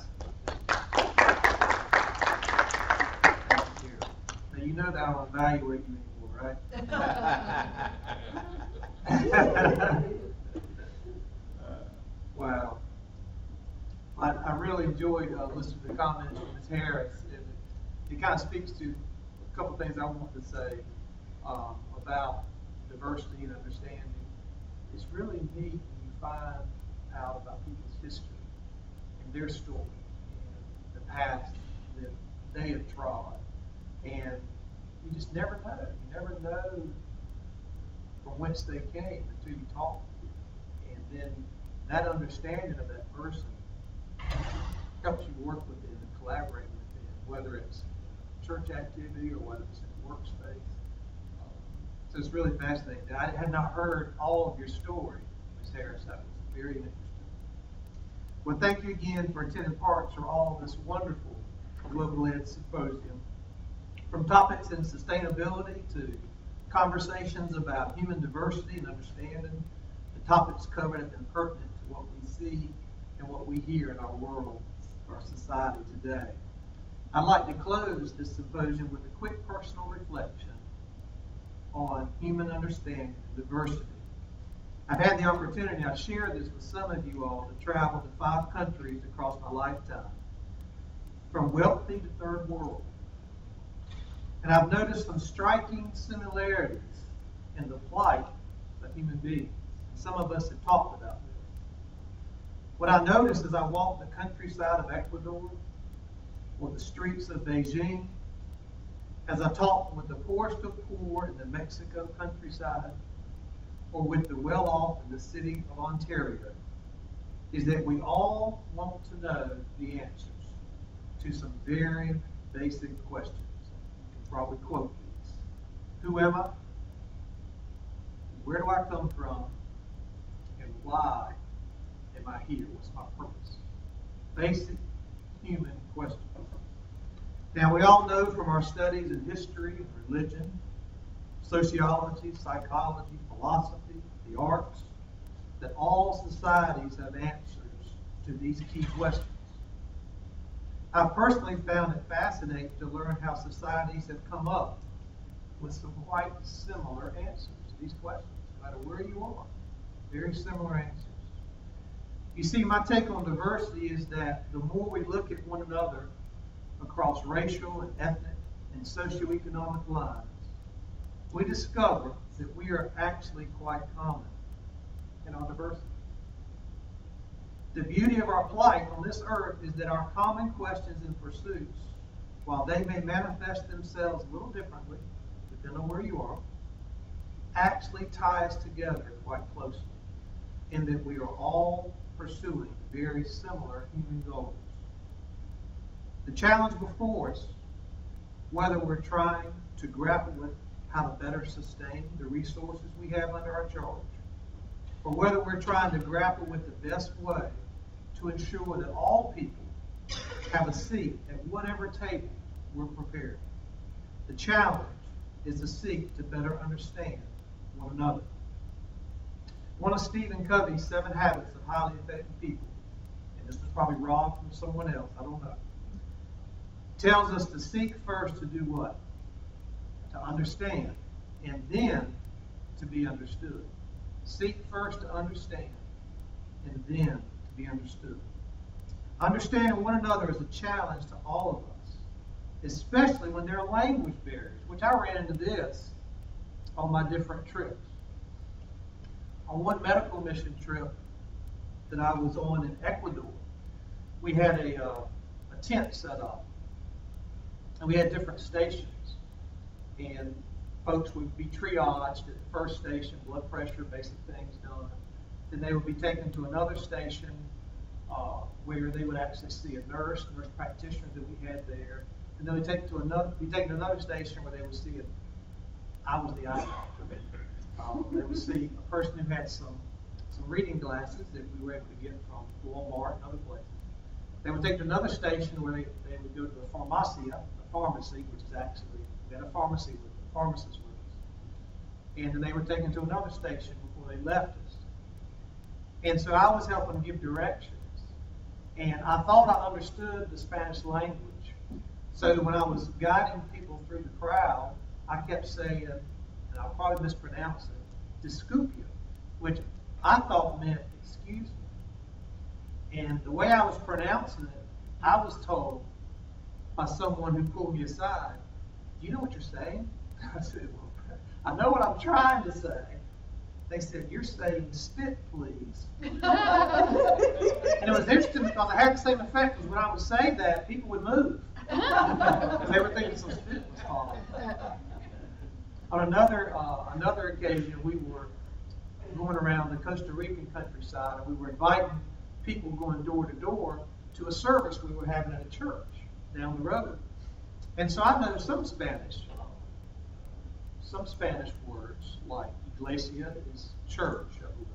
F: Now, you know that I don't evaluate you anymore, right? Wow. I, I really enjoyed uh, listening to the comments from Miz Harris. And it, it kind of speaks to a couple things I want to say um, about diversity and understanding. It's really neat when you find out about people's history and their story and the path that they have trod. And you just never know. You never know from whence they came until you talk to them. And then that understanding of that person helps you work with them and collaborate with them, whether it's church activity or whether it's in a workspace. Um, so it's really fascinating. I had not heard all of your story, Miz Harris. That was very interesting. Well, thank you again for attending parts for all of this wonderful Global Ed Symposium. From topics in sustainability to conversations about human diversity and understanding, the topics covered have been pertinent to what we see and what we hear in our world, our society today. I'd like to close this symposium with a quick personal reflection on human understanding and diversity. I've had the opportunity, I share this with some of you all, to travel to five countries across my lifetime, from wealthy to third world. And I've noticed some striking similarities in the plight of human beings. Some of us have talked about this. What I noticed as I walked the countryside of Ecuador, or the streets of Beijing, as I talked with the poorest of poor in the Mexico countryside, or with the well-off in the city of Ontario, is that we all want to know the answers to some very basic questions. You can probably quote these. Who am I? Where do I come from? And why am I here? What's my purpose? Basic human questions. Now, we all know from our studies in history and religion, sociology, psychology, philosophy, the arts, that all societies have answers to these key questions. I've personally found it fascinating to learn how societies have come up with some quite similar answers to these questions. no matter where you are. Very similar answers. You see, my take on diversity is that the more we look at one another across racial and ethnic and socioeconomic lines, we discover that we are actually quite common in our diversity. The beauty of our plight on this earth is that our common questions and pursuits, while they may manifest themselves a little differently, depending on where you are, actually tie us together quite closely, in that we are all pursuing very similar human goals. The challenge before us, whether we're trying to grapple with how to better sustain the resources we have under our charge, or whether we're trying to grapple with the best way to ensure that all people have a seat at whatever table we're prepared. The challenge is to seek to better understand one another. One of Stephen Covey's seven habits of highly effective people, and this was probably robbed from someone else, I don't know, tells us to seek first to do what? To understand, and then to be understood. Seek first to understand, and then to be understood. Understanding one another is a challenge to all of us, especially when there are language barriers, which I ran into this on my different trips. On one medical mission trip that I was on in Ecuador, we had a, uh, a tent set up, and we had different stations. And folks would be triaged at the first station, blood pressure, basic things done. Then they would be taken to another station uh, where they would actually see a nurse, nurse practitioner that we had there. And then we take to another, be taken to another station where they would see it. I was the eye doctor. Um, they would see a person who had some some reading glasses that we were able to get from Walmart and other places. They would take to another station where they, they would go to the pharmacia, the pharmacy, which is actually, we had a pharmacy with the pharmacist with us. And then they were taken to another station before they left us. And so I was helping give directions. And I thought I understood the Spanish language. So when I was guiding people through the crowd, I kept saying, and I'll probably mispronounce it, disculpio, which I thought meant excuse me. And the way I was pronouncing it, I was told by someone who pulled me aside, do you know what you're saying? I said, well, I know what I'm trying to say. They said, you're saying spit, please. And it was interesting because I had the same effect, because when I would say that, people would move. Because they were thinking some spit was falling. On another, uh, another occasion, we were going around the Costa Rican countryside, and we were inviting people going door to door to a service we were having at a church down the road. And so I know some Spanish, some Spanish words, like iglesia is church.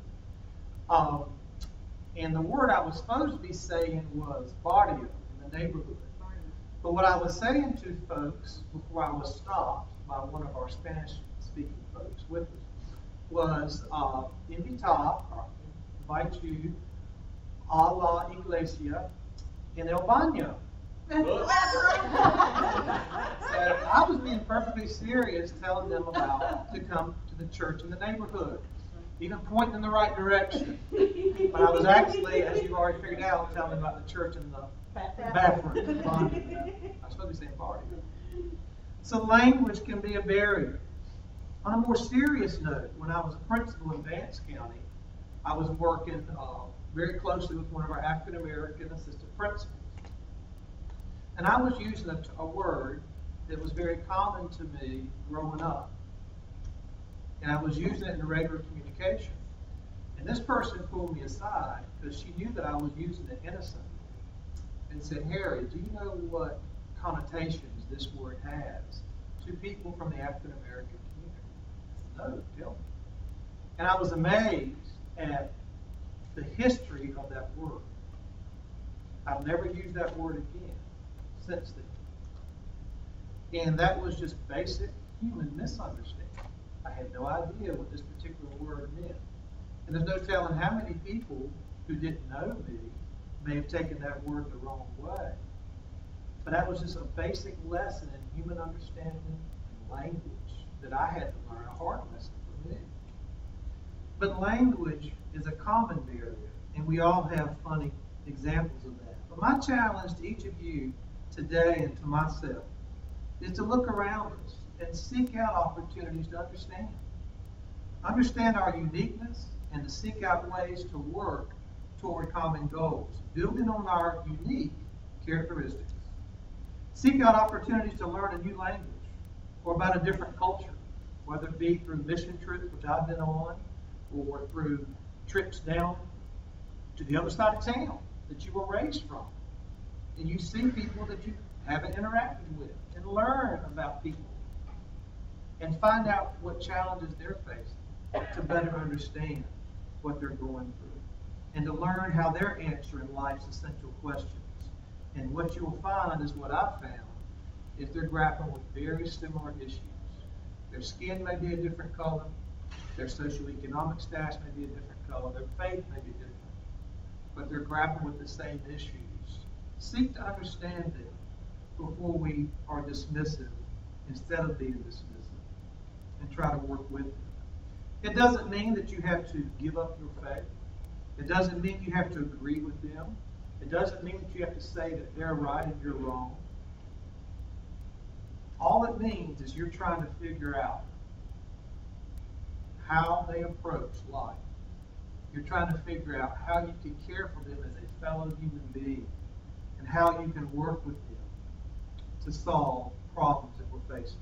F: Um, and the word I was supposed to be saying was barrio, in the neighborhood. But what I was saying to folks before I was stopped by one of our Spanish-speaking folks with us was uh, invitar, or invite you, a la iglesia en el baño. So I was being perfectly serious, telling them about to come to the church in the neighborhood, even pointing in the right direction. But I was actually, as you've already figured out, telling them about the church in the bathroom. I was supposed to be saying party. So language can be a barrier. On a more serious note, when I was a principal in Vance County, I was working uh, very closely with one of our African American assistant principals. And I was using a, a word that was very common to me growing up. And I was using it in regular communication. And this person pulled me aside because she knew that I was using it innocently and said, Harry, do you know what connotations this word has to people from the African American community? No, tell me. And I was amazed at the history of that word. I've never used that word again since then. And that was just basic human misunderstanding. I had no idea what this particular word meant. And there's no telling how many people who didn't know me may have taken that word the wrong way. But that was just a basic lesson in human understanding and language that I had to learn, a hard lesson for me. But language is a common barrier, and we all have funny examples of that. But my challenge to each of you today and to myself is to look around us and seek out opportunities to understand. Understand our uniqueness and to seek out ways to work toward common goals, building on our unique characteristics. Seek out opportunities to learn a new language or about a different culture, whether it be through mission trips, which I've been on, or through trips down to the other side of town that you were raised from. And you see people that you haven't interacted with, and learn about people and find out what challenges they're facing to better understand what they're going through and to learn how they're answering life's essential questions. And what you'll find is what I've found is they're grappling with very similar issues. Their skin may be a different color, their socioeconomic status may be a different color, their faith may be different, but they're grappling with the same issues. Seek to understand them before we are dismissive instead of being dismissive, and try to work with them. It doesn't mean that you have to give up your faith. It doesn't mean you have to agree with them. It doesn't mean that you have to say that they're right and you're wrong. All it means is you're trying to figure out how they approach life. You're trying to figure out how you can care for them as a fellow human being and how you can work with them to solve problems that we're facing.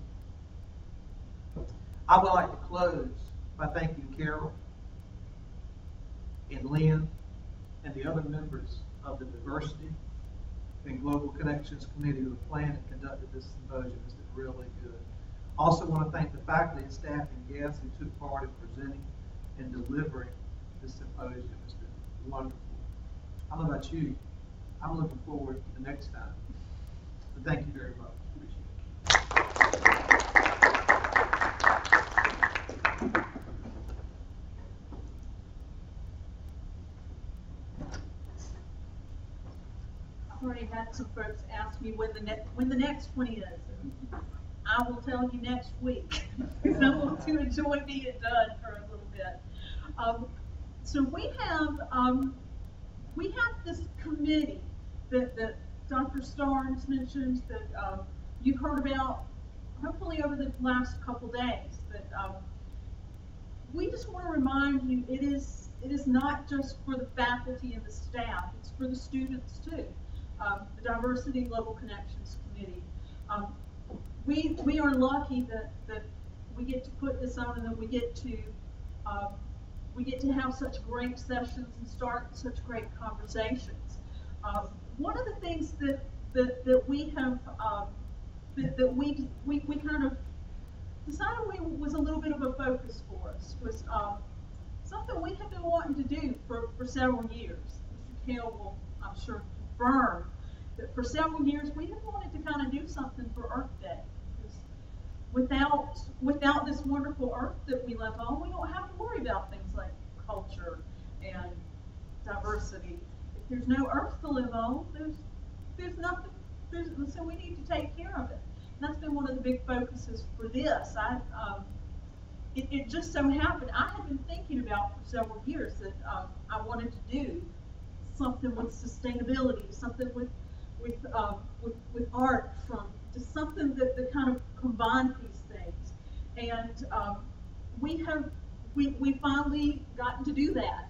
F: I would like to close by thanking Carol and Lynn and the other members of the Diversity and Global Connections Committee who planned and conducted this symposium. It's been really good. Also want to thank the faculty and staff and guests who took part in presenting and delivering this symposium. It's been wonderful. I don't know about you. I'm looking forward to the next time. But thank you very much.
D: I've already had some folks ask me when the next when the next one is. And I will tell you next week because I want to enjoy being done for a little bit. Um, so we have um, we have this committee that, that Doctor Starnes mentioned that um, you've heard about hopefully over the last couple days. That um, we just want to remind you it is it is not just for the faculty and the staff; it's for the students too. Um, the Diversity Global Connections Committee. Um, we we are lucky that that we get to put this on and that we get to um, we get to have such great sessions and start such great conversations. Um, one of the things that that, that we have um, that, that we, we we kind of decided we, was a little bit of a focus for us was um, something we have been wanting to do for, for several years. Mister Kale will, I'm sure, confirm that for several years we have wanted to kind of do something for Earth Day. Because without without this wonderful Earth that we live on, we don't have to worry about things like culture and diversity. If there's no Earth to live on, there's there's nothing. There's, so we need to take care of it. And that's been one of the big focuses for this. I um, it, it just so happened I had been thinking about for several years that um, I wanted to do something with sustainability, something with with um, with, with art, from just something that, that kind of combined these things. And um, we have we we finally gotten to do that.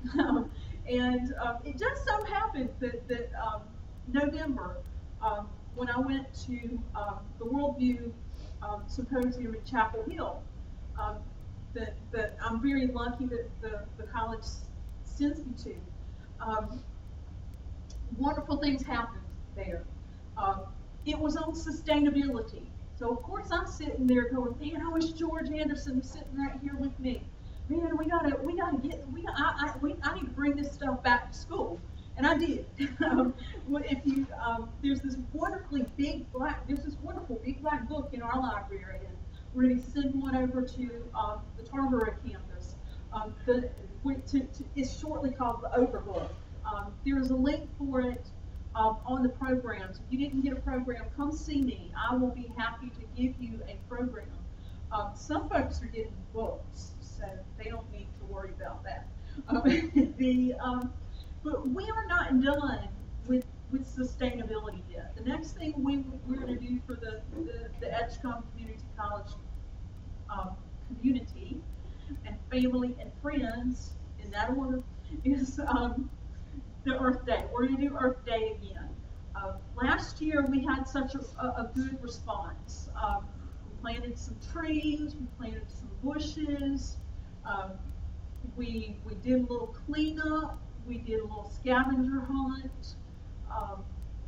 D: And um, it just so happened that that um, November, um, when I went to um, the Worldview um, Symposium in Chapel Hill, um, that that I'm very lucky that the the college sends me to. Um, wonderful things happened there. Um, it was on sustainability. So of course I'm sitting there going, man, I wish George Anderson was sitting right here with me. Man, we gotta, we gotta get, we, I, I, we, I need to bring this stuff back to school, and I did. um, if you, um, there's this wonderfully big black, there's this wonderful big black book in our library, and we're going to send one over to um, the Tarboro campus. Um, the, to, to, it's shortly called the Overbook. Um, there's a link for it um, on the programs. If you didn't get a program, come see me. I will be happy to give you a program. Um, some folks are getting books. so they don't need to worry about that. Um, the, um, but we are not done with, with sustainability yet. The next thing we, we're gonna do for the, the, the Edgecombe Community College, um, community and family and friends, in that order, is, um, the Earth Day. We're gonna do Earth Day again. Uh, last year we had such a, a, a good response. Um, we planted some trees, we planted some bushes, um, we, we did a little cleanup, we did a little scavenger hunt, um,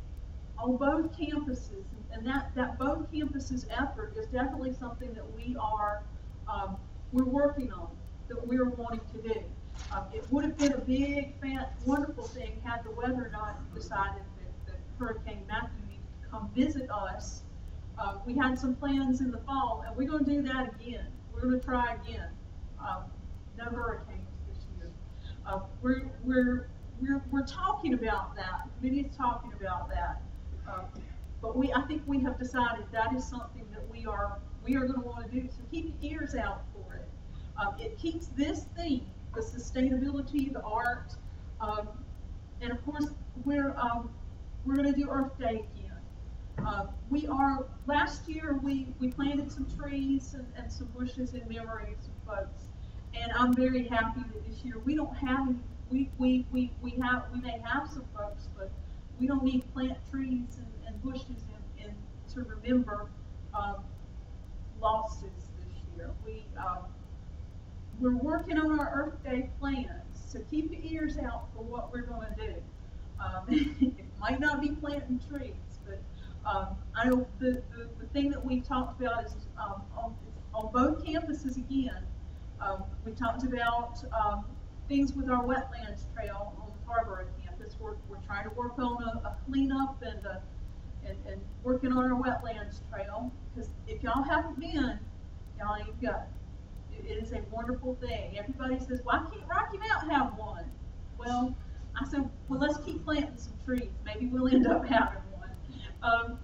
D: on both campuses, and that, that both campuses effort is definitely something that we are, um, we're working on, that we're wanting to do. Um, it would have been a big, fan, wonderful thing had the weather not decided that, that Hurricane Matthew needed to come visit us. Uh, we had some plans in the fall, and we're going to do that again. We're going to try again. Um, no hurricanes this year. Uh, we're, we're, we're, we're talking about that. The committee's talking about that. Um, but we, I think we have decided that is something that we are, we are going to want to do. So keep your ears out for it. Um, it keeps this theme, the sustainability, the art, um, and of course we're um, we're going to do Earth Day again. Uh, we are last year we we planted some trees and, and some bushes in memory of some folks, and I'm very happy that this year we don't have any. We we we we have we may have some folks, but we don't need to plant trees and, and bushes and, and to remember um, losses this year. We um, We're working on our Earth Day plans, so keep your ears out for what we're going to do. Um, it might not be planting trees, but um, I know the, the, the thing that we talked about is um, on, on both campuses again, um, we talked about um, things with our wetlands trail on the Tarboro campus. We're, we're trying to work on a, a cleanup and, a, and, and working on our wetlands trail, because if y'all haven't been, y'all ain't got it. It is a wonderful thing. Everybody says, why can't Rocky Mount have one? Well, I said, well, let's keep planting some trees. Maybe we'll end up having one. Um,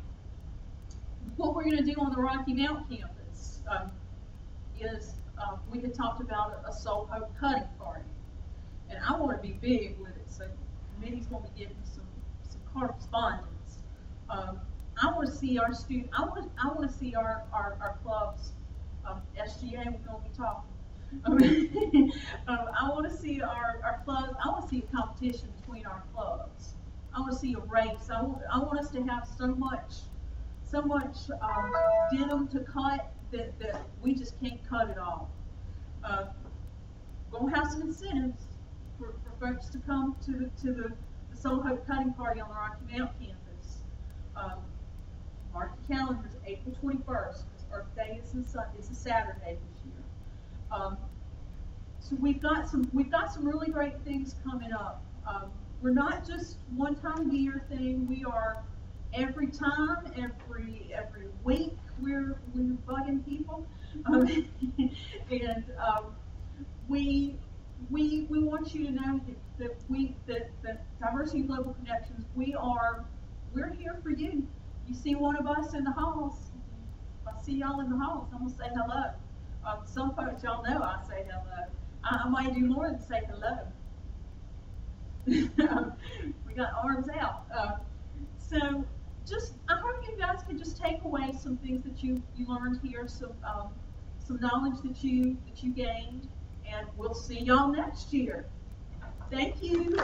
D: what we're going to do on the Rocky Mount campus um, is uh, we had talked about a, a Soul Hope cutting party. And I want to be big with it, so the committee's going to be getting some, some correspondence. Um, I want to see our students, I want, I want to see our, our, our clubs. Um, S G A, we're going to be talking. Um, um, I want to see our, our clubs, I want to see a competition between our clubs. I want to see a race. I want, I want us to have so much, so much um, denim to cut that, that we just can't cut it all. Uh, we're going to have some incentives for, for folks to come to the, to the, the Soul Hope cutting party on the Rocky Mount campus. Um, mark your calendars, April twenty-first. Earth Day is a, is a Saturday this year. Um, so we've got some we've got some really great things coming up. Um, we're not just one time a year thing. We are every time, every every week. We're we're bugging people, um, and um, we we we want you to know that, that we that that Diversity Global Connections. We are we're here for you. You see one of us in the halls. I see y'all in the halls, I'm gonna say hello. Um, some folks y'all know I say hello. I, I might do more than say hello. We got arms out. Uh, so just, I hope you guys can just take away some things that you, you learned here, some um, some knowledge that you that you gained, and we'll see y'all next year. Thank you.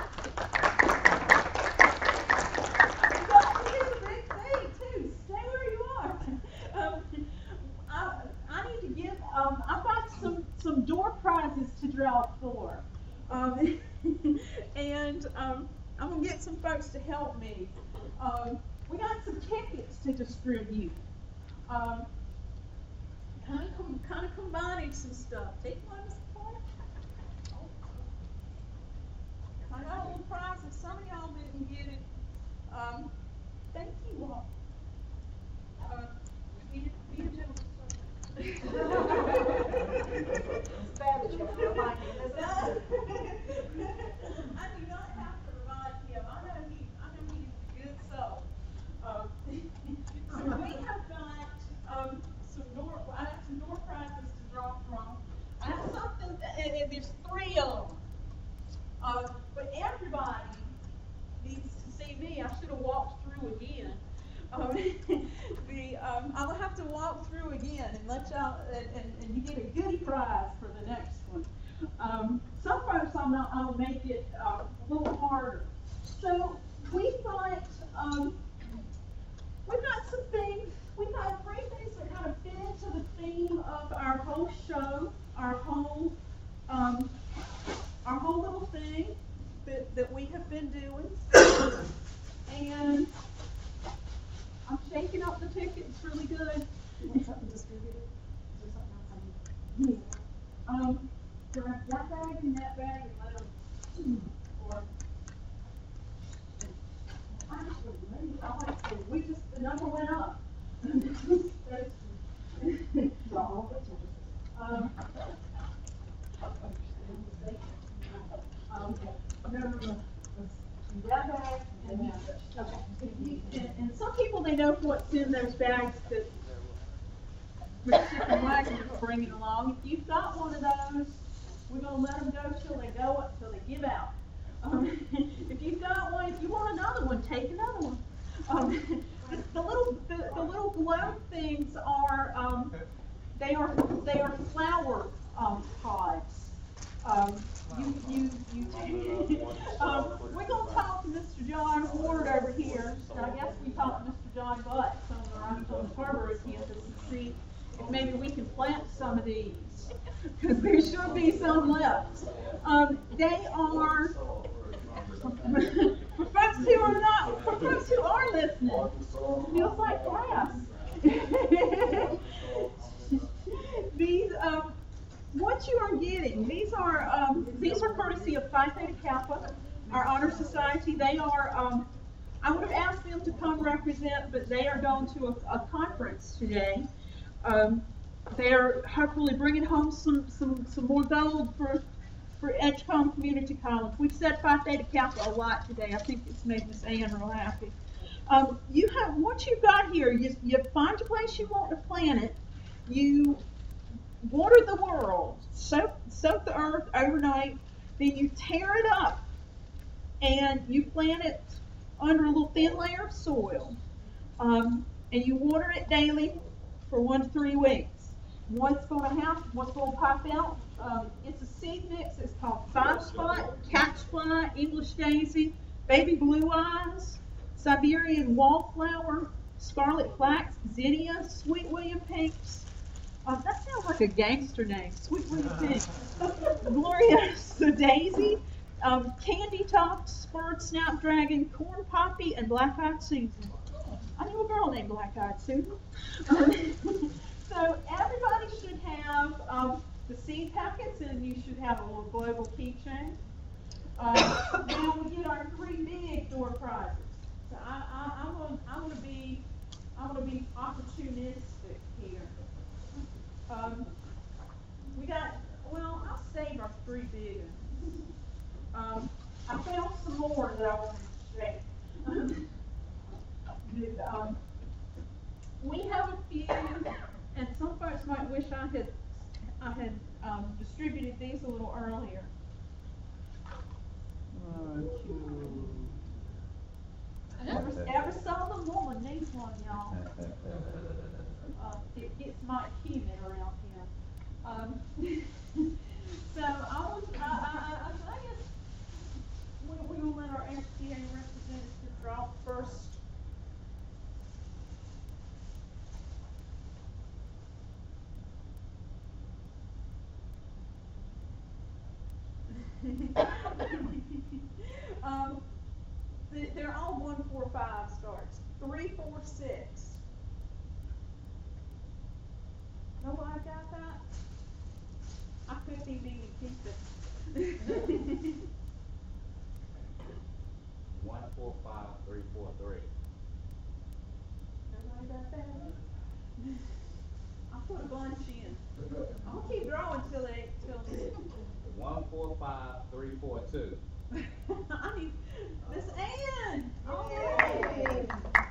D: Um, I've got some, some door prizes to draw for. Um, and um, I'm going to get some folks to help me. Um, we got some tickets to distribute. Um, kind of com kind of combining some stuff. Take one this part. I got a little prizes. Some of y'all didn't get it. Um, thank you all. Uh, be, be a gentleman. Spanish, you have to remind him. I do not have to remind him. I know he, I know he's a good soul. Um, so we have got um, some door, I have some door prizes to draw from. I have something actually, um, I will have to walk through again and let y'all, and, and, and you get a goodie prize for the next one. Um, some folks I'm not, I'll make it, uh, a little harder. So, we thought, um, we've got some things, we've got three things that kind of fit into the theme of our whole show, our whole, um, our whole little thing that, that we have been doing. And I'm shaking up the tickets really good.
J: Something distributed? Is there something else I need?
D: Um, grab that bag and that bag and let them, or, actually, maybe, I like to, we just, the number went up. Um, um, no, no, no. That bag and that, okay. And, and some people, they know what's in those bags that Mister Chicken Wagon is bringing along. If you've got one of those, we're gonna let them go till they go up, till they give out. Um, if you've got one, if you want another one, take another one. Um, the, the little, the, the little globe things are, um, they are, they are flower, um, pods. Um, you, you, you, um, we're gonna talk to Mister John Ward over here, and I guess we talk to Mister John Butts on the, on the Scarborough campus and see if maybe we can plant some of these, because there should be some left. Um, they are, for folks who are not, for folks who are listening, it feels like class. These, um, what you are getting, these are, um, these are courtesy of Phi Theta Kappa, our honor society. They are, um, I would have asked them to come represent, but they are going to a, a conference today. Um, they're hopefully bringing home some, some, some more gold for, for Edgecombe Community College. We've said Phi Theta Kappa a lot today. I think it's made Miss Ann real happy. Um, you have, what you've got here, you, you find a place you want to plant it, you water the world, soak, soak the earth overnight, then you tear it up and you plant it under a little thin layer of soil. Um, and you water it daily for one to three weeks. What's going to happen, what's going to pop out, um, it's a seed mix. It's called Five Spot, Catch Fly, English Daisy, Baby Blue Eyes, Siberian Wallflower, Scarlet Flax, Zinnia, Sweet William Pinks. Uh, that sounds like a gangster name, Sweet William Pinks. Gloriosa Daisy, um, Candy Top, Spurred Snapdragon, Corn Poppy, and Black Eyed Susan. I knew a girl named Black Eyed Susan. So everybody should have um, the seed packets, and you should have a little global keychain. Uh, now we get our three big door prizes. So I, I, I'm gonna, I'm gonna be, I'm gonna be opportunistic here. Um, we got, well, I'll save our three big ones. Um, I found some more that I want to share. um, we have a few, and some folks might wish I had, I had um, distributed these a little earlier. Ever, ever seldom woman needs one, y'all. Uh, it gets Mike humid around here. Um, so I was, I, I, I, I guess we, we're gonna let our F D A representative draw first. um, they, they're all one, four, five starts. Three, four, six. Nobody got that? I couldn't even keep it.
C: One, four, five, three, four, three.
D: Nobody got that? I'll put a bunch in. I'm gonna keep drawing till they, till they.
C: One, four, five, three, four, two.
D: I need Miss Ann. Yay!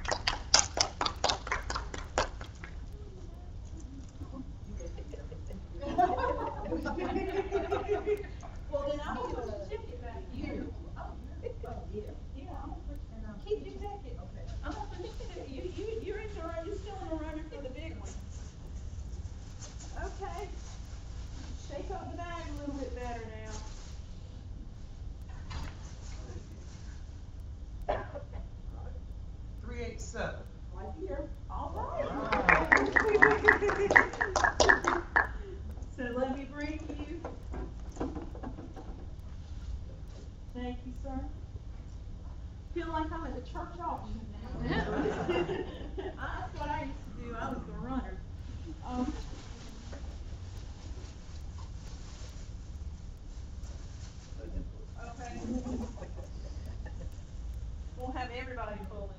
D: Well, then I'm gonna put the ticket back here. Oh, yeah. Yeah, I'm gonna put, keep your ticket. Okay. I'm gonna put it, you, you, you're in the, you're still in the running So let me bring you. Thank you, sir. Feel like I'm at the church auction now. That's what I used to do. I was the runner. Um, okay. We'll have everybody pulling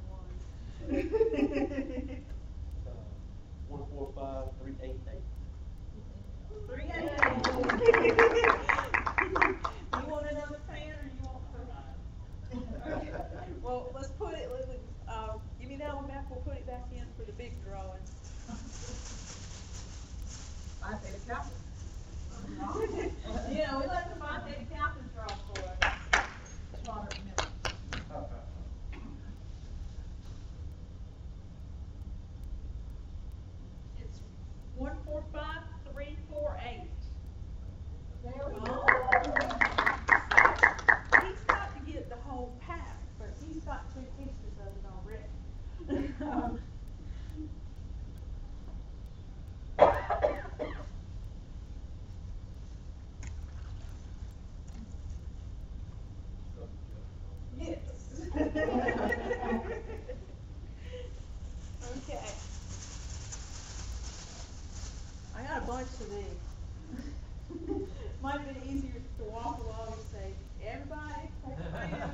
D: one.
K: One four five, three eight eight.
D: Three eight eight. You want another fan or you want three? Okay. Well, let's put it, let- let- uh, give me that one back, we'll put it back in for the big drawing.
G: I say the captain.
D: Yeah, we let the five-headed captain draw for us. Slaughter minute. It's one four five, three four eight.
H: There we
D: Oh.
H: go.
D: He's got to get the whole pack, but he's got two pieces of it already. Um, Yes. Okay. I got a bunch of these. Might have been easier to walk along and say, everybody, take a fan.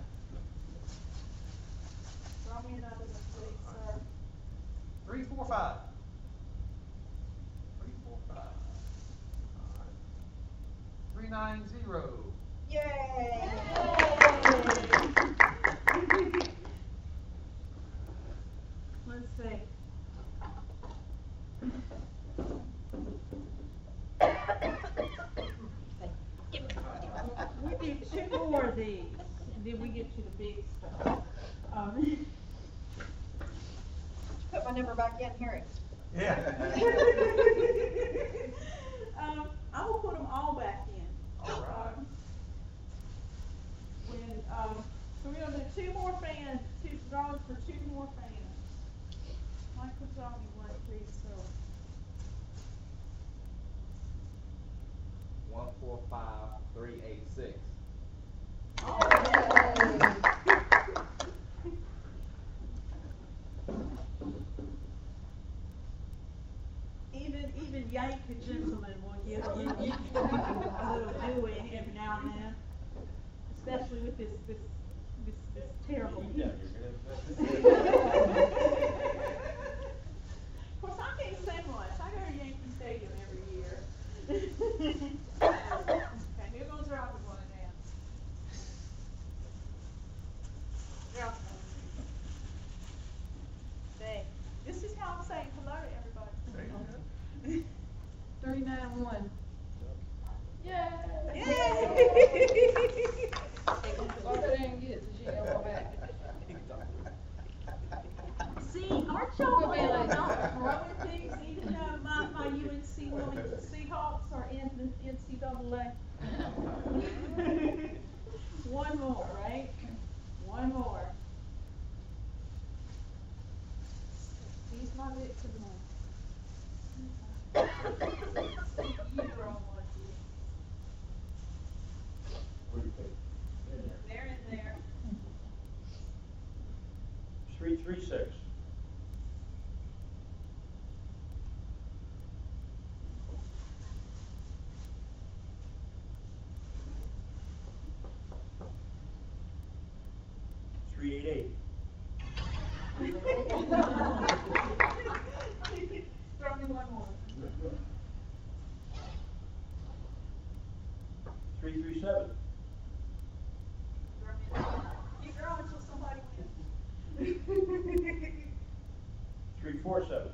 D: Draw me another one, please, sir.
F: Three, four, five. Three, four, five. All right. Three, nine, zero.
D: Yay! Let's see. We do two more of these, and then we get to the big stuff. Um,
J: Put my number back in, here it.
F: Yeah.
D: um, I will put them all back in.
F: All right.
D: Um, When, um, so we're gonna do two more fans, two drawings for two more fans. Michael, draw me one, please, sir.
C: One, four, five, three, eight, six.
D: Even, even Yankee gentlemen will give you a little dewy every now and then, especially with this, this, this, this terrible heat. Of course, I can't say much. I go to Yankee Stadium every year. Okay, here goes Robert one now. Robert. Say, this is how I'm saying hello to everybody.
H: Three nine one. Yay!
D: Yay!
H: Well, I didn't get it, so she ain't going back.
D: See, aren't y'all
H: Go be
D: glad I'm
H: like-
D: not throwing things, even though my, my U N C Wilmington Seahawks are in the N C double A? One more, right? One more. He's my lips to the one. You draw one, They're in there.
K: Three, three, six. Three, eight, eight.
D: Throw me one more.
K: Three, three, seven.
D: Throw me another one. Keep drawing until somebody wins.
K: Three, four, seven.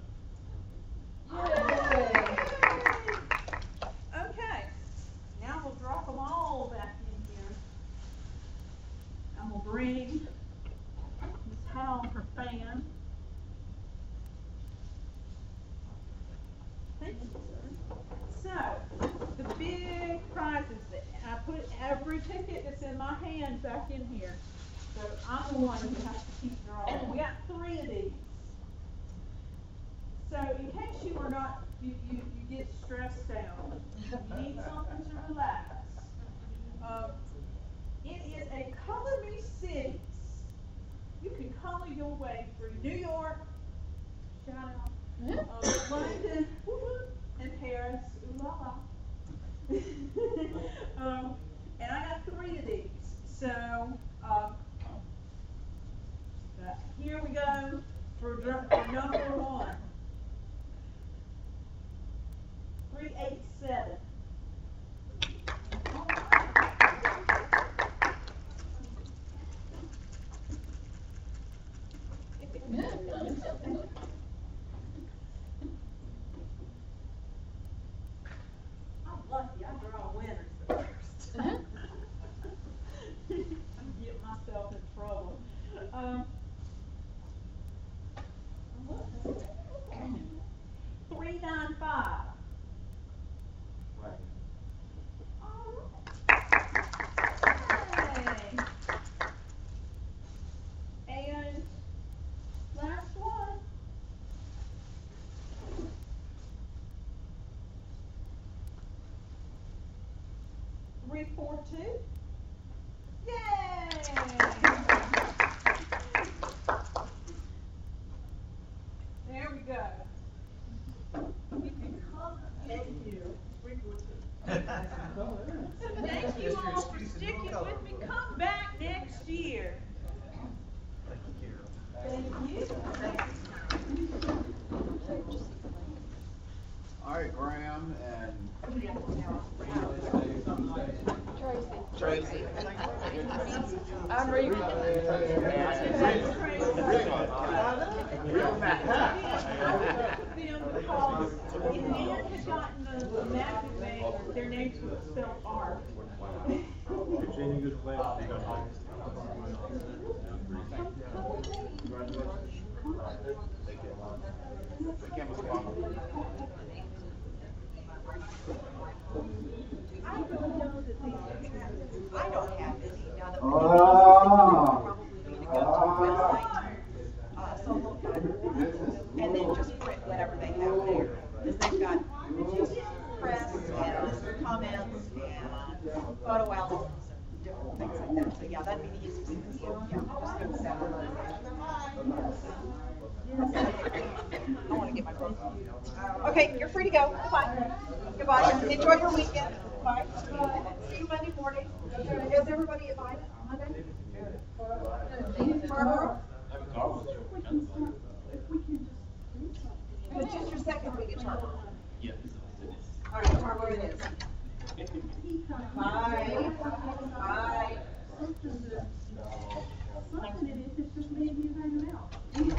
D: Okay, now we'll drop them all back in here. And we'll bring Miss Howell her fan. Thank you, sir. So, the big prizes, that I put every ticket that's in my hand back in here. So I'm the one who has to keep drawing. We got three of these. So in case you are not, you, you, you get stressed out, you need something to relax. Um, it is a Color Me Cities. You can color your way through New York, shout out, uh, London, and Paris, ooh la la. um, and I got three of these. So, um, uh, here we go for, dr- for number one. three eighty-seven. I'm lucky, I draw winners first. I'm getting myself in trouble. Um, three nine five. Okay. And last one. Three four two. Yay! There we go. You can come. Thank you. Three four two. Thank you all for sticking with me. Come back next year. Thank you.
C: All right, Graham and
H: Tracy.
C: Tracy.
H: I'm reading.
D: Because if Nan had gotten the, the magic bag, their names would have spelled R.
J: I don't have any, now that we
C: Oh.
J: uh, so look at it, and then just print whatever they have there. Because they've got just press and comments and photo albums and different things like that. So yeah, that'd be the easiest thing to do. Yeah, just give us that one. I want to get my book. Okay, you're free to go. Goodbye. Goodbye. Enjoy your weekend. Bye. See you Monday morning. Is everybody at Monday? Monday? Barbara? Which is your second week at Charter?
K: Yeah.
J: All right, Charter it is. Bye. Bye.
D: Something it is, it's just me and you hanging out.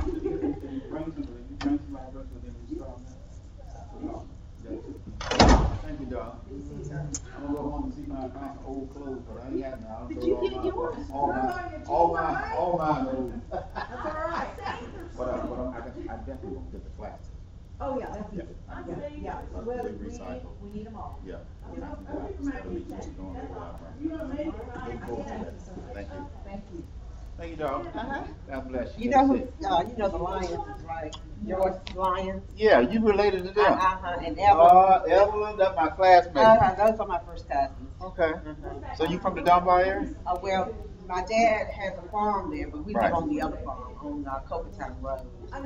C: Thank you, Doc. I'm gonna go home and see my, my old clothes, but I ain't got none. I'll
D: Did
C: throw
D: you
C: all
D: get
C: my-
D: yours?
C: All my, all my, all mine old.
J: That's all right.
C: But, uh, but I'm- I got, I definitely gonna get the plastic.
J: Oh, yeah, that's easy.
D: I
J: Yeah,
D: see.
J: yeah.
C: Like
J: Well,
C: fully
J: we need,
C: recycled.
J: we need them all.
C: Yeah.
D: You know,
C: Instead of me just throwing it away.
D: You know, maybe, right?
C: Look forward to that. Thank you.
J: Thank you.
C: Thank you, Doc.
J: Uh-huh.
C: God bless you.
J: You know who, uh, you know the Lions, right? George Lions.
C: Yeah, you related to them.
J: Uh-huh, and Evelyn.
C: Uh, Evelyn, that's my classmate.
J: Uh, those are my first cousins.
C: Okay.
J: Uh-huh.
C: So you from the Dunbar area?
J: Uh, well, my dad has a farm there, but we
C: Right.
J: live on the other farm, on, uh, Coppertown Road.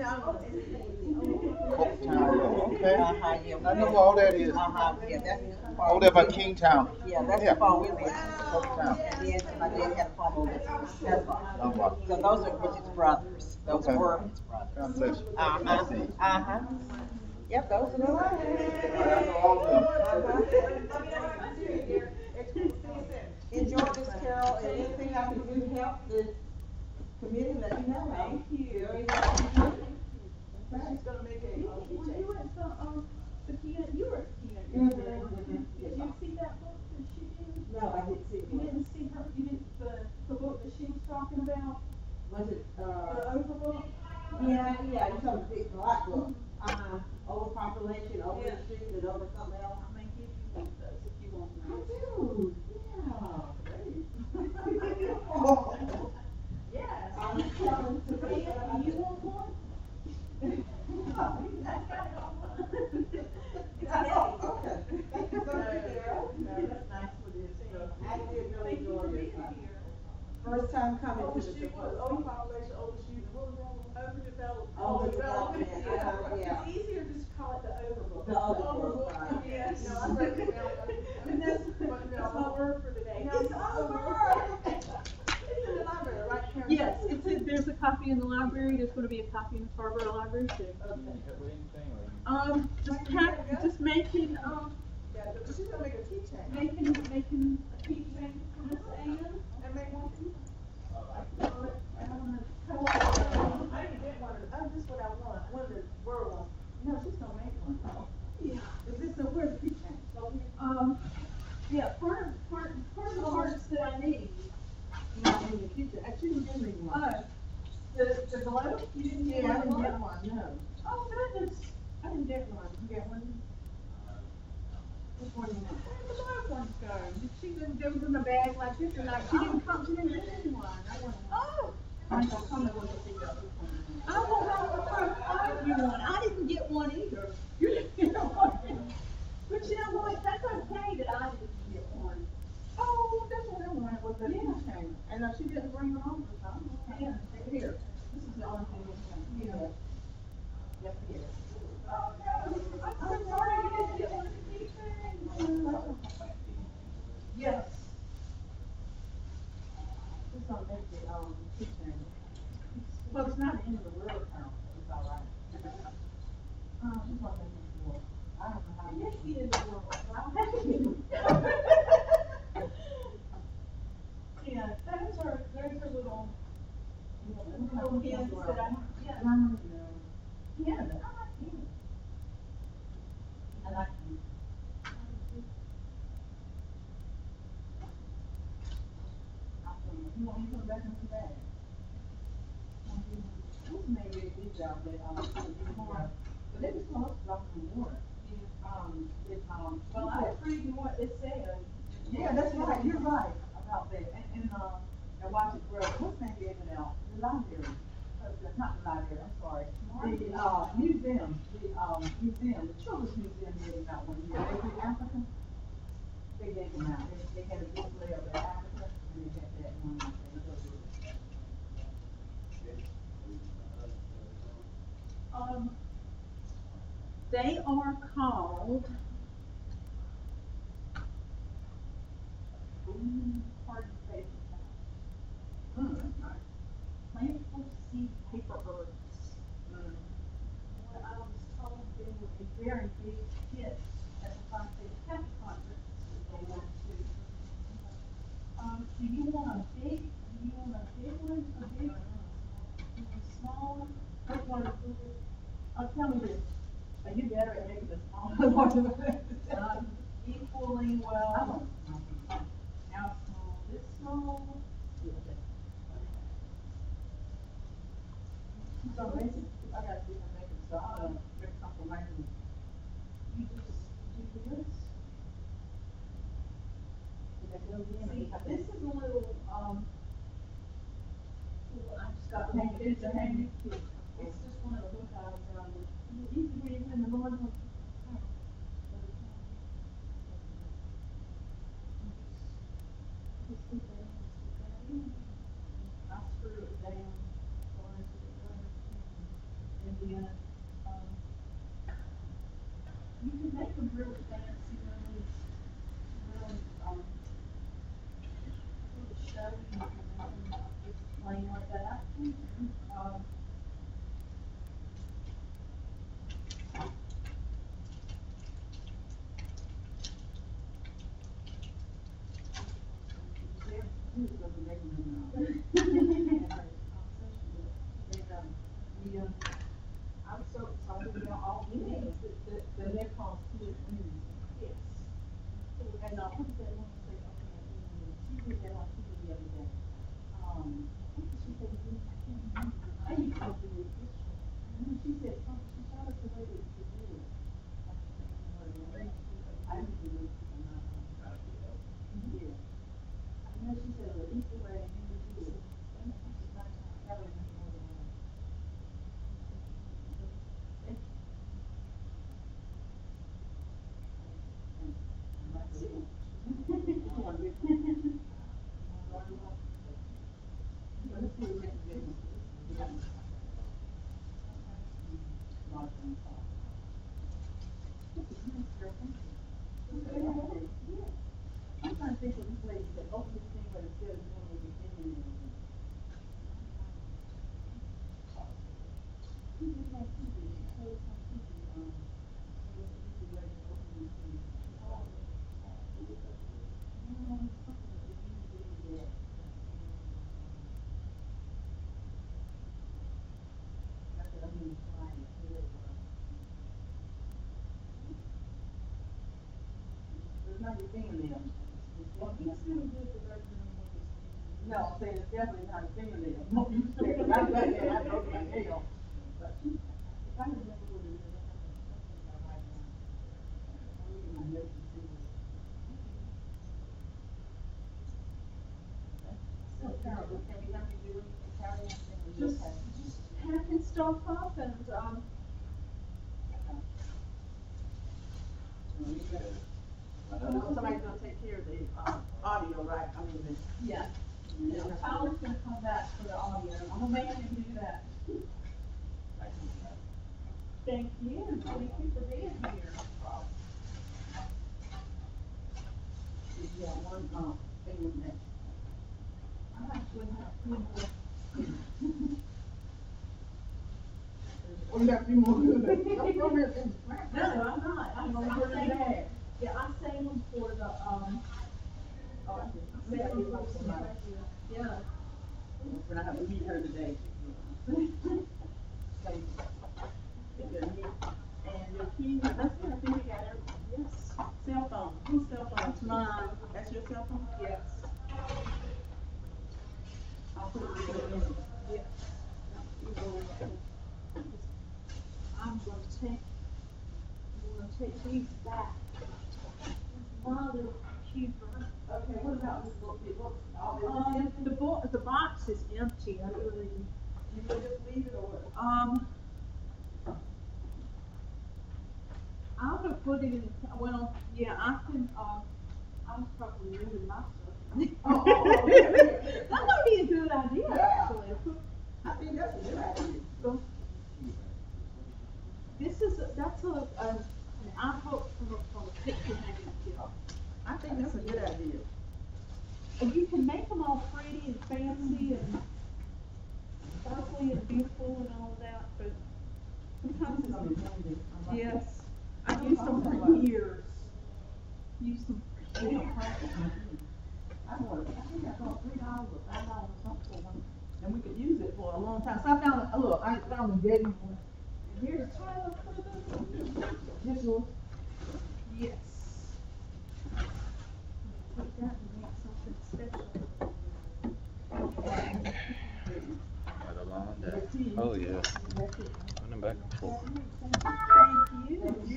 C: Copetown Road, okay.
J: Uh-huh, yeah.
C: I know where all that is.
J: Uh-huh, yeah, that's the farm.
C: Over there by Kingtown.
J: Yeah, that's
C: Yeah.
J: the farm we live in.
C: Copetown.
J: And then my dad had a farm over there. That's farm.
C: Dunbar.
J: So those are Richard's brothers. Those
C: Okay.
J: were his brothers.
C: God bless you.
J: Uh-huh,
C: I see.
J: uh-huh. Yep, those are the ones.
C: I know all of them.
J: Enjoy this, Carol, and anything I can do to help the committee, let me know. Thank you. Very much.
D: She's gonna make a, uh, were you at the, um, the piano, you were at the piano.
J: Mhm, mhm.
D: Did you see that book that she did?
J: No, I didn't see it.
D: You didn't see her, you didn't, the, the book that she was talking about,
J: Was it,
D: the
J: uh,
D: overbook?
J: yeah, yeah, you told me big black book. Uh, overpopulation, over the street, and over something else.
D: I may give you one of those if you want
J: I
D: one.
J: do, yeah.
D: Yes.
J: I'm telling you.
D: You want one?
G: Oh, okay. Thank you so much, Sarah. No, that's nice for this. I did really enjoy this. First time coming to the symposium.
L: Oh, violation, overshoot, what was that one? Overdeveloped.
G: Overdevelopment, uh-huh, yeah.
L: It's easier just to call it the overlook.
G: The overlook, right.
L: Yes. No, I wrote it down. And that's, that's my word for the day.
G: It's over.
L: It's in the library, right, Karen?
D: Yes, it's, in- there's a copy in the library, there's gonna be a copy in the Scarborough Library too.
C: You help with anything, or you?
D: Um, just pack, just making, um,
L: Yeah, but she's gonna make a keychain.
D: making, making a keychain for Miss Ann.
L: And make one for you.
D: I don't know.
L: I didn't get one, of the- oh, this is what I want, one of the word ones. No, she's gonna make one. Yeah, is this, so where's the keychain? So here.
D: Um, yeah, part of, part, part of the parts that I need.
L: Not in the keychain, I shouldn't give me one.
D: Oh, the, the glow, you didn't get
L: Yeah, I
D: one?
L: didn't get one, no.
D: Oh, goodness.
L: I didn't get one, you got one? Which one do you want?
D: Where'd the glow ones go? Did she, there was in the bag like this, and like, she didn't come, she didn't get any one. I want one. Oh.
L: I thought someone was to figure out which one you want.
D: I will have to find you one. I didn't get one either. You didn't get one. But you know what? That's okay that I didn't get one.
L: Oh, that's what I wanted, was the
D: Yeah.
L: keychain. And uh, she didn't bring it over, so I'm okay.
D: Yeah.
L: Here, this is the only thing that's coming.
D: Yeah.
L: Yes, here.
D: Oh, no. I'm so sorry you didn't get one of the keychains. Yes.
L: It's gonna make the, um, keychain. Well, it's not the end of the world, Carol, it's all right. Um, it's gonna make it more, I don't know how.
D: Yes, he is the one. Yeah, those are, those are little, little pins that I, yeah.
L: No, no, no. Yeah, but I like him. I like him. You want me to put it back in the bag? This may be a good job that, um, tomorrow, but they was supposed to drop some water. Um, it, um.
D: Well, I was reading what it said.
L: Yeah, that's right, you're right about that, and, and, uh, and watch it grow, what's San Diego now, the library, uh, the- not the library, I'm sorry, the, uh, museum, the, um, museum, the children's museum gave them out one year, they did Africa, they gave them out, they, they had a display of their Africa, and they had that one, and it was really-
D: Um, they are called,
L: Green Party Paper. Hmm, that's nice.
D: plantable seed paper herbs.
L: Mm.
D: What I was told they were a very big hit at the Fox State Health Conference that they went to. Um, do you want a big, do you want a big one, a big, a small one? Which one? Uh, tell me this.
L: Are you better at making the small one?
D: Um, equally
L: I
D: well.
L: don't know.
D: How small? This small?
L: So basically, I got different makers, so I'm gonna make something like this.
D: You just do this.
L: Did that go in?
D: See, this is a little, um, well, I just got to
L: Hang
D: make
L: it,
D: it
L: it's a hang it.
D: It's just one of the book I was around with. You can read when the Lord wants.
L: I screw it down, so I put it right, and then, um,
D: You can make them really fancy, really, really, um, really showy, you can make them just plain like that. Um,
L: who's gonna be making them now? And, um, we, um, I'm so excited about all the things that, that, that they call split wings.
D: yes.
L: And, uh, what did that woman say, okay, she did that on T V the other day. Um, what did she say, I can't remember. I used to do it this way. And then she said, something, she showed us the way that to do it. I can't remember what it was. I used to do it, I'm not, um, yeah. I know she said, well, equal way, and you do it. And I was like, I gotta remember what it was. how you feeling. Well, it's feeling good to work with them. No, I'm saying it's definitely not feeling. What you said, 'cause I got that, I broke my nail. But if I had never would have lived, I right now. I'm looking at my notes and see what. So Carol, can we help you do anything, Carol?
D: Just, just packing stuff up and, um,
L: Somebody's gonna take care of the, um, audio, right? I mean, the.
D: yeah. Yeah, Tyler's gonna come back for the audio. I'm gonna make him do that. Thank you. Thank you for being here.
L: Yeah, one, um, thing that.
D: I actually have people.
L: Oh, you got a few more good.
D: No, I'm not. I'm gonna put it there. Yeah, I saved them for the, um,
L: Oh, I see.
D: saved them for somebody. Yeah.
L: When I have to meet her today. Thank you. And your key, that's it, I think we got everything. Yes. Cell phone, whose cell phone?
D: That's mine.
L: That's your cell phone?
D: Yes.
L: I'll put it in a minute.
D: Yes. I'm gonna take, I'm gonna take these back. My little computer.
L: Okay, what about this book? It looks, all this
D: Um,
L: empty?
D: the bo- the box is empty, I believe.
L: You can just leave it or what?
D: Um, I'm gonna put it in, well, yeah, I can, um, I was probably moving my stuff.
L: Oh, oh, oh, okay.
D: That might be a good idea,
L: Yeah.
D: actually.
L: I think that's a good idea.
D: So, this is, a- that's a, a, an iPhone from a, from a picture hanging kit.
L: I think that's a good idea.
D: And you can make them all pretty and fancy and sparkly and beautiful and all of that, but sometimes it's, yes, I've used them for years. Used them for years.
L: I bought, I think I bought three dollars or five dollars or something for one, and we could use it for a long time. So I found, uh, look, I found a getting one. And here's Tyler for the, this yours.
D: Yes. Take that and make something special.
C: Had a long day. Oh, yeah. Running back and forth.
D: Thank you.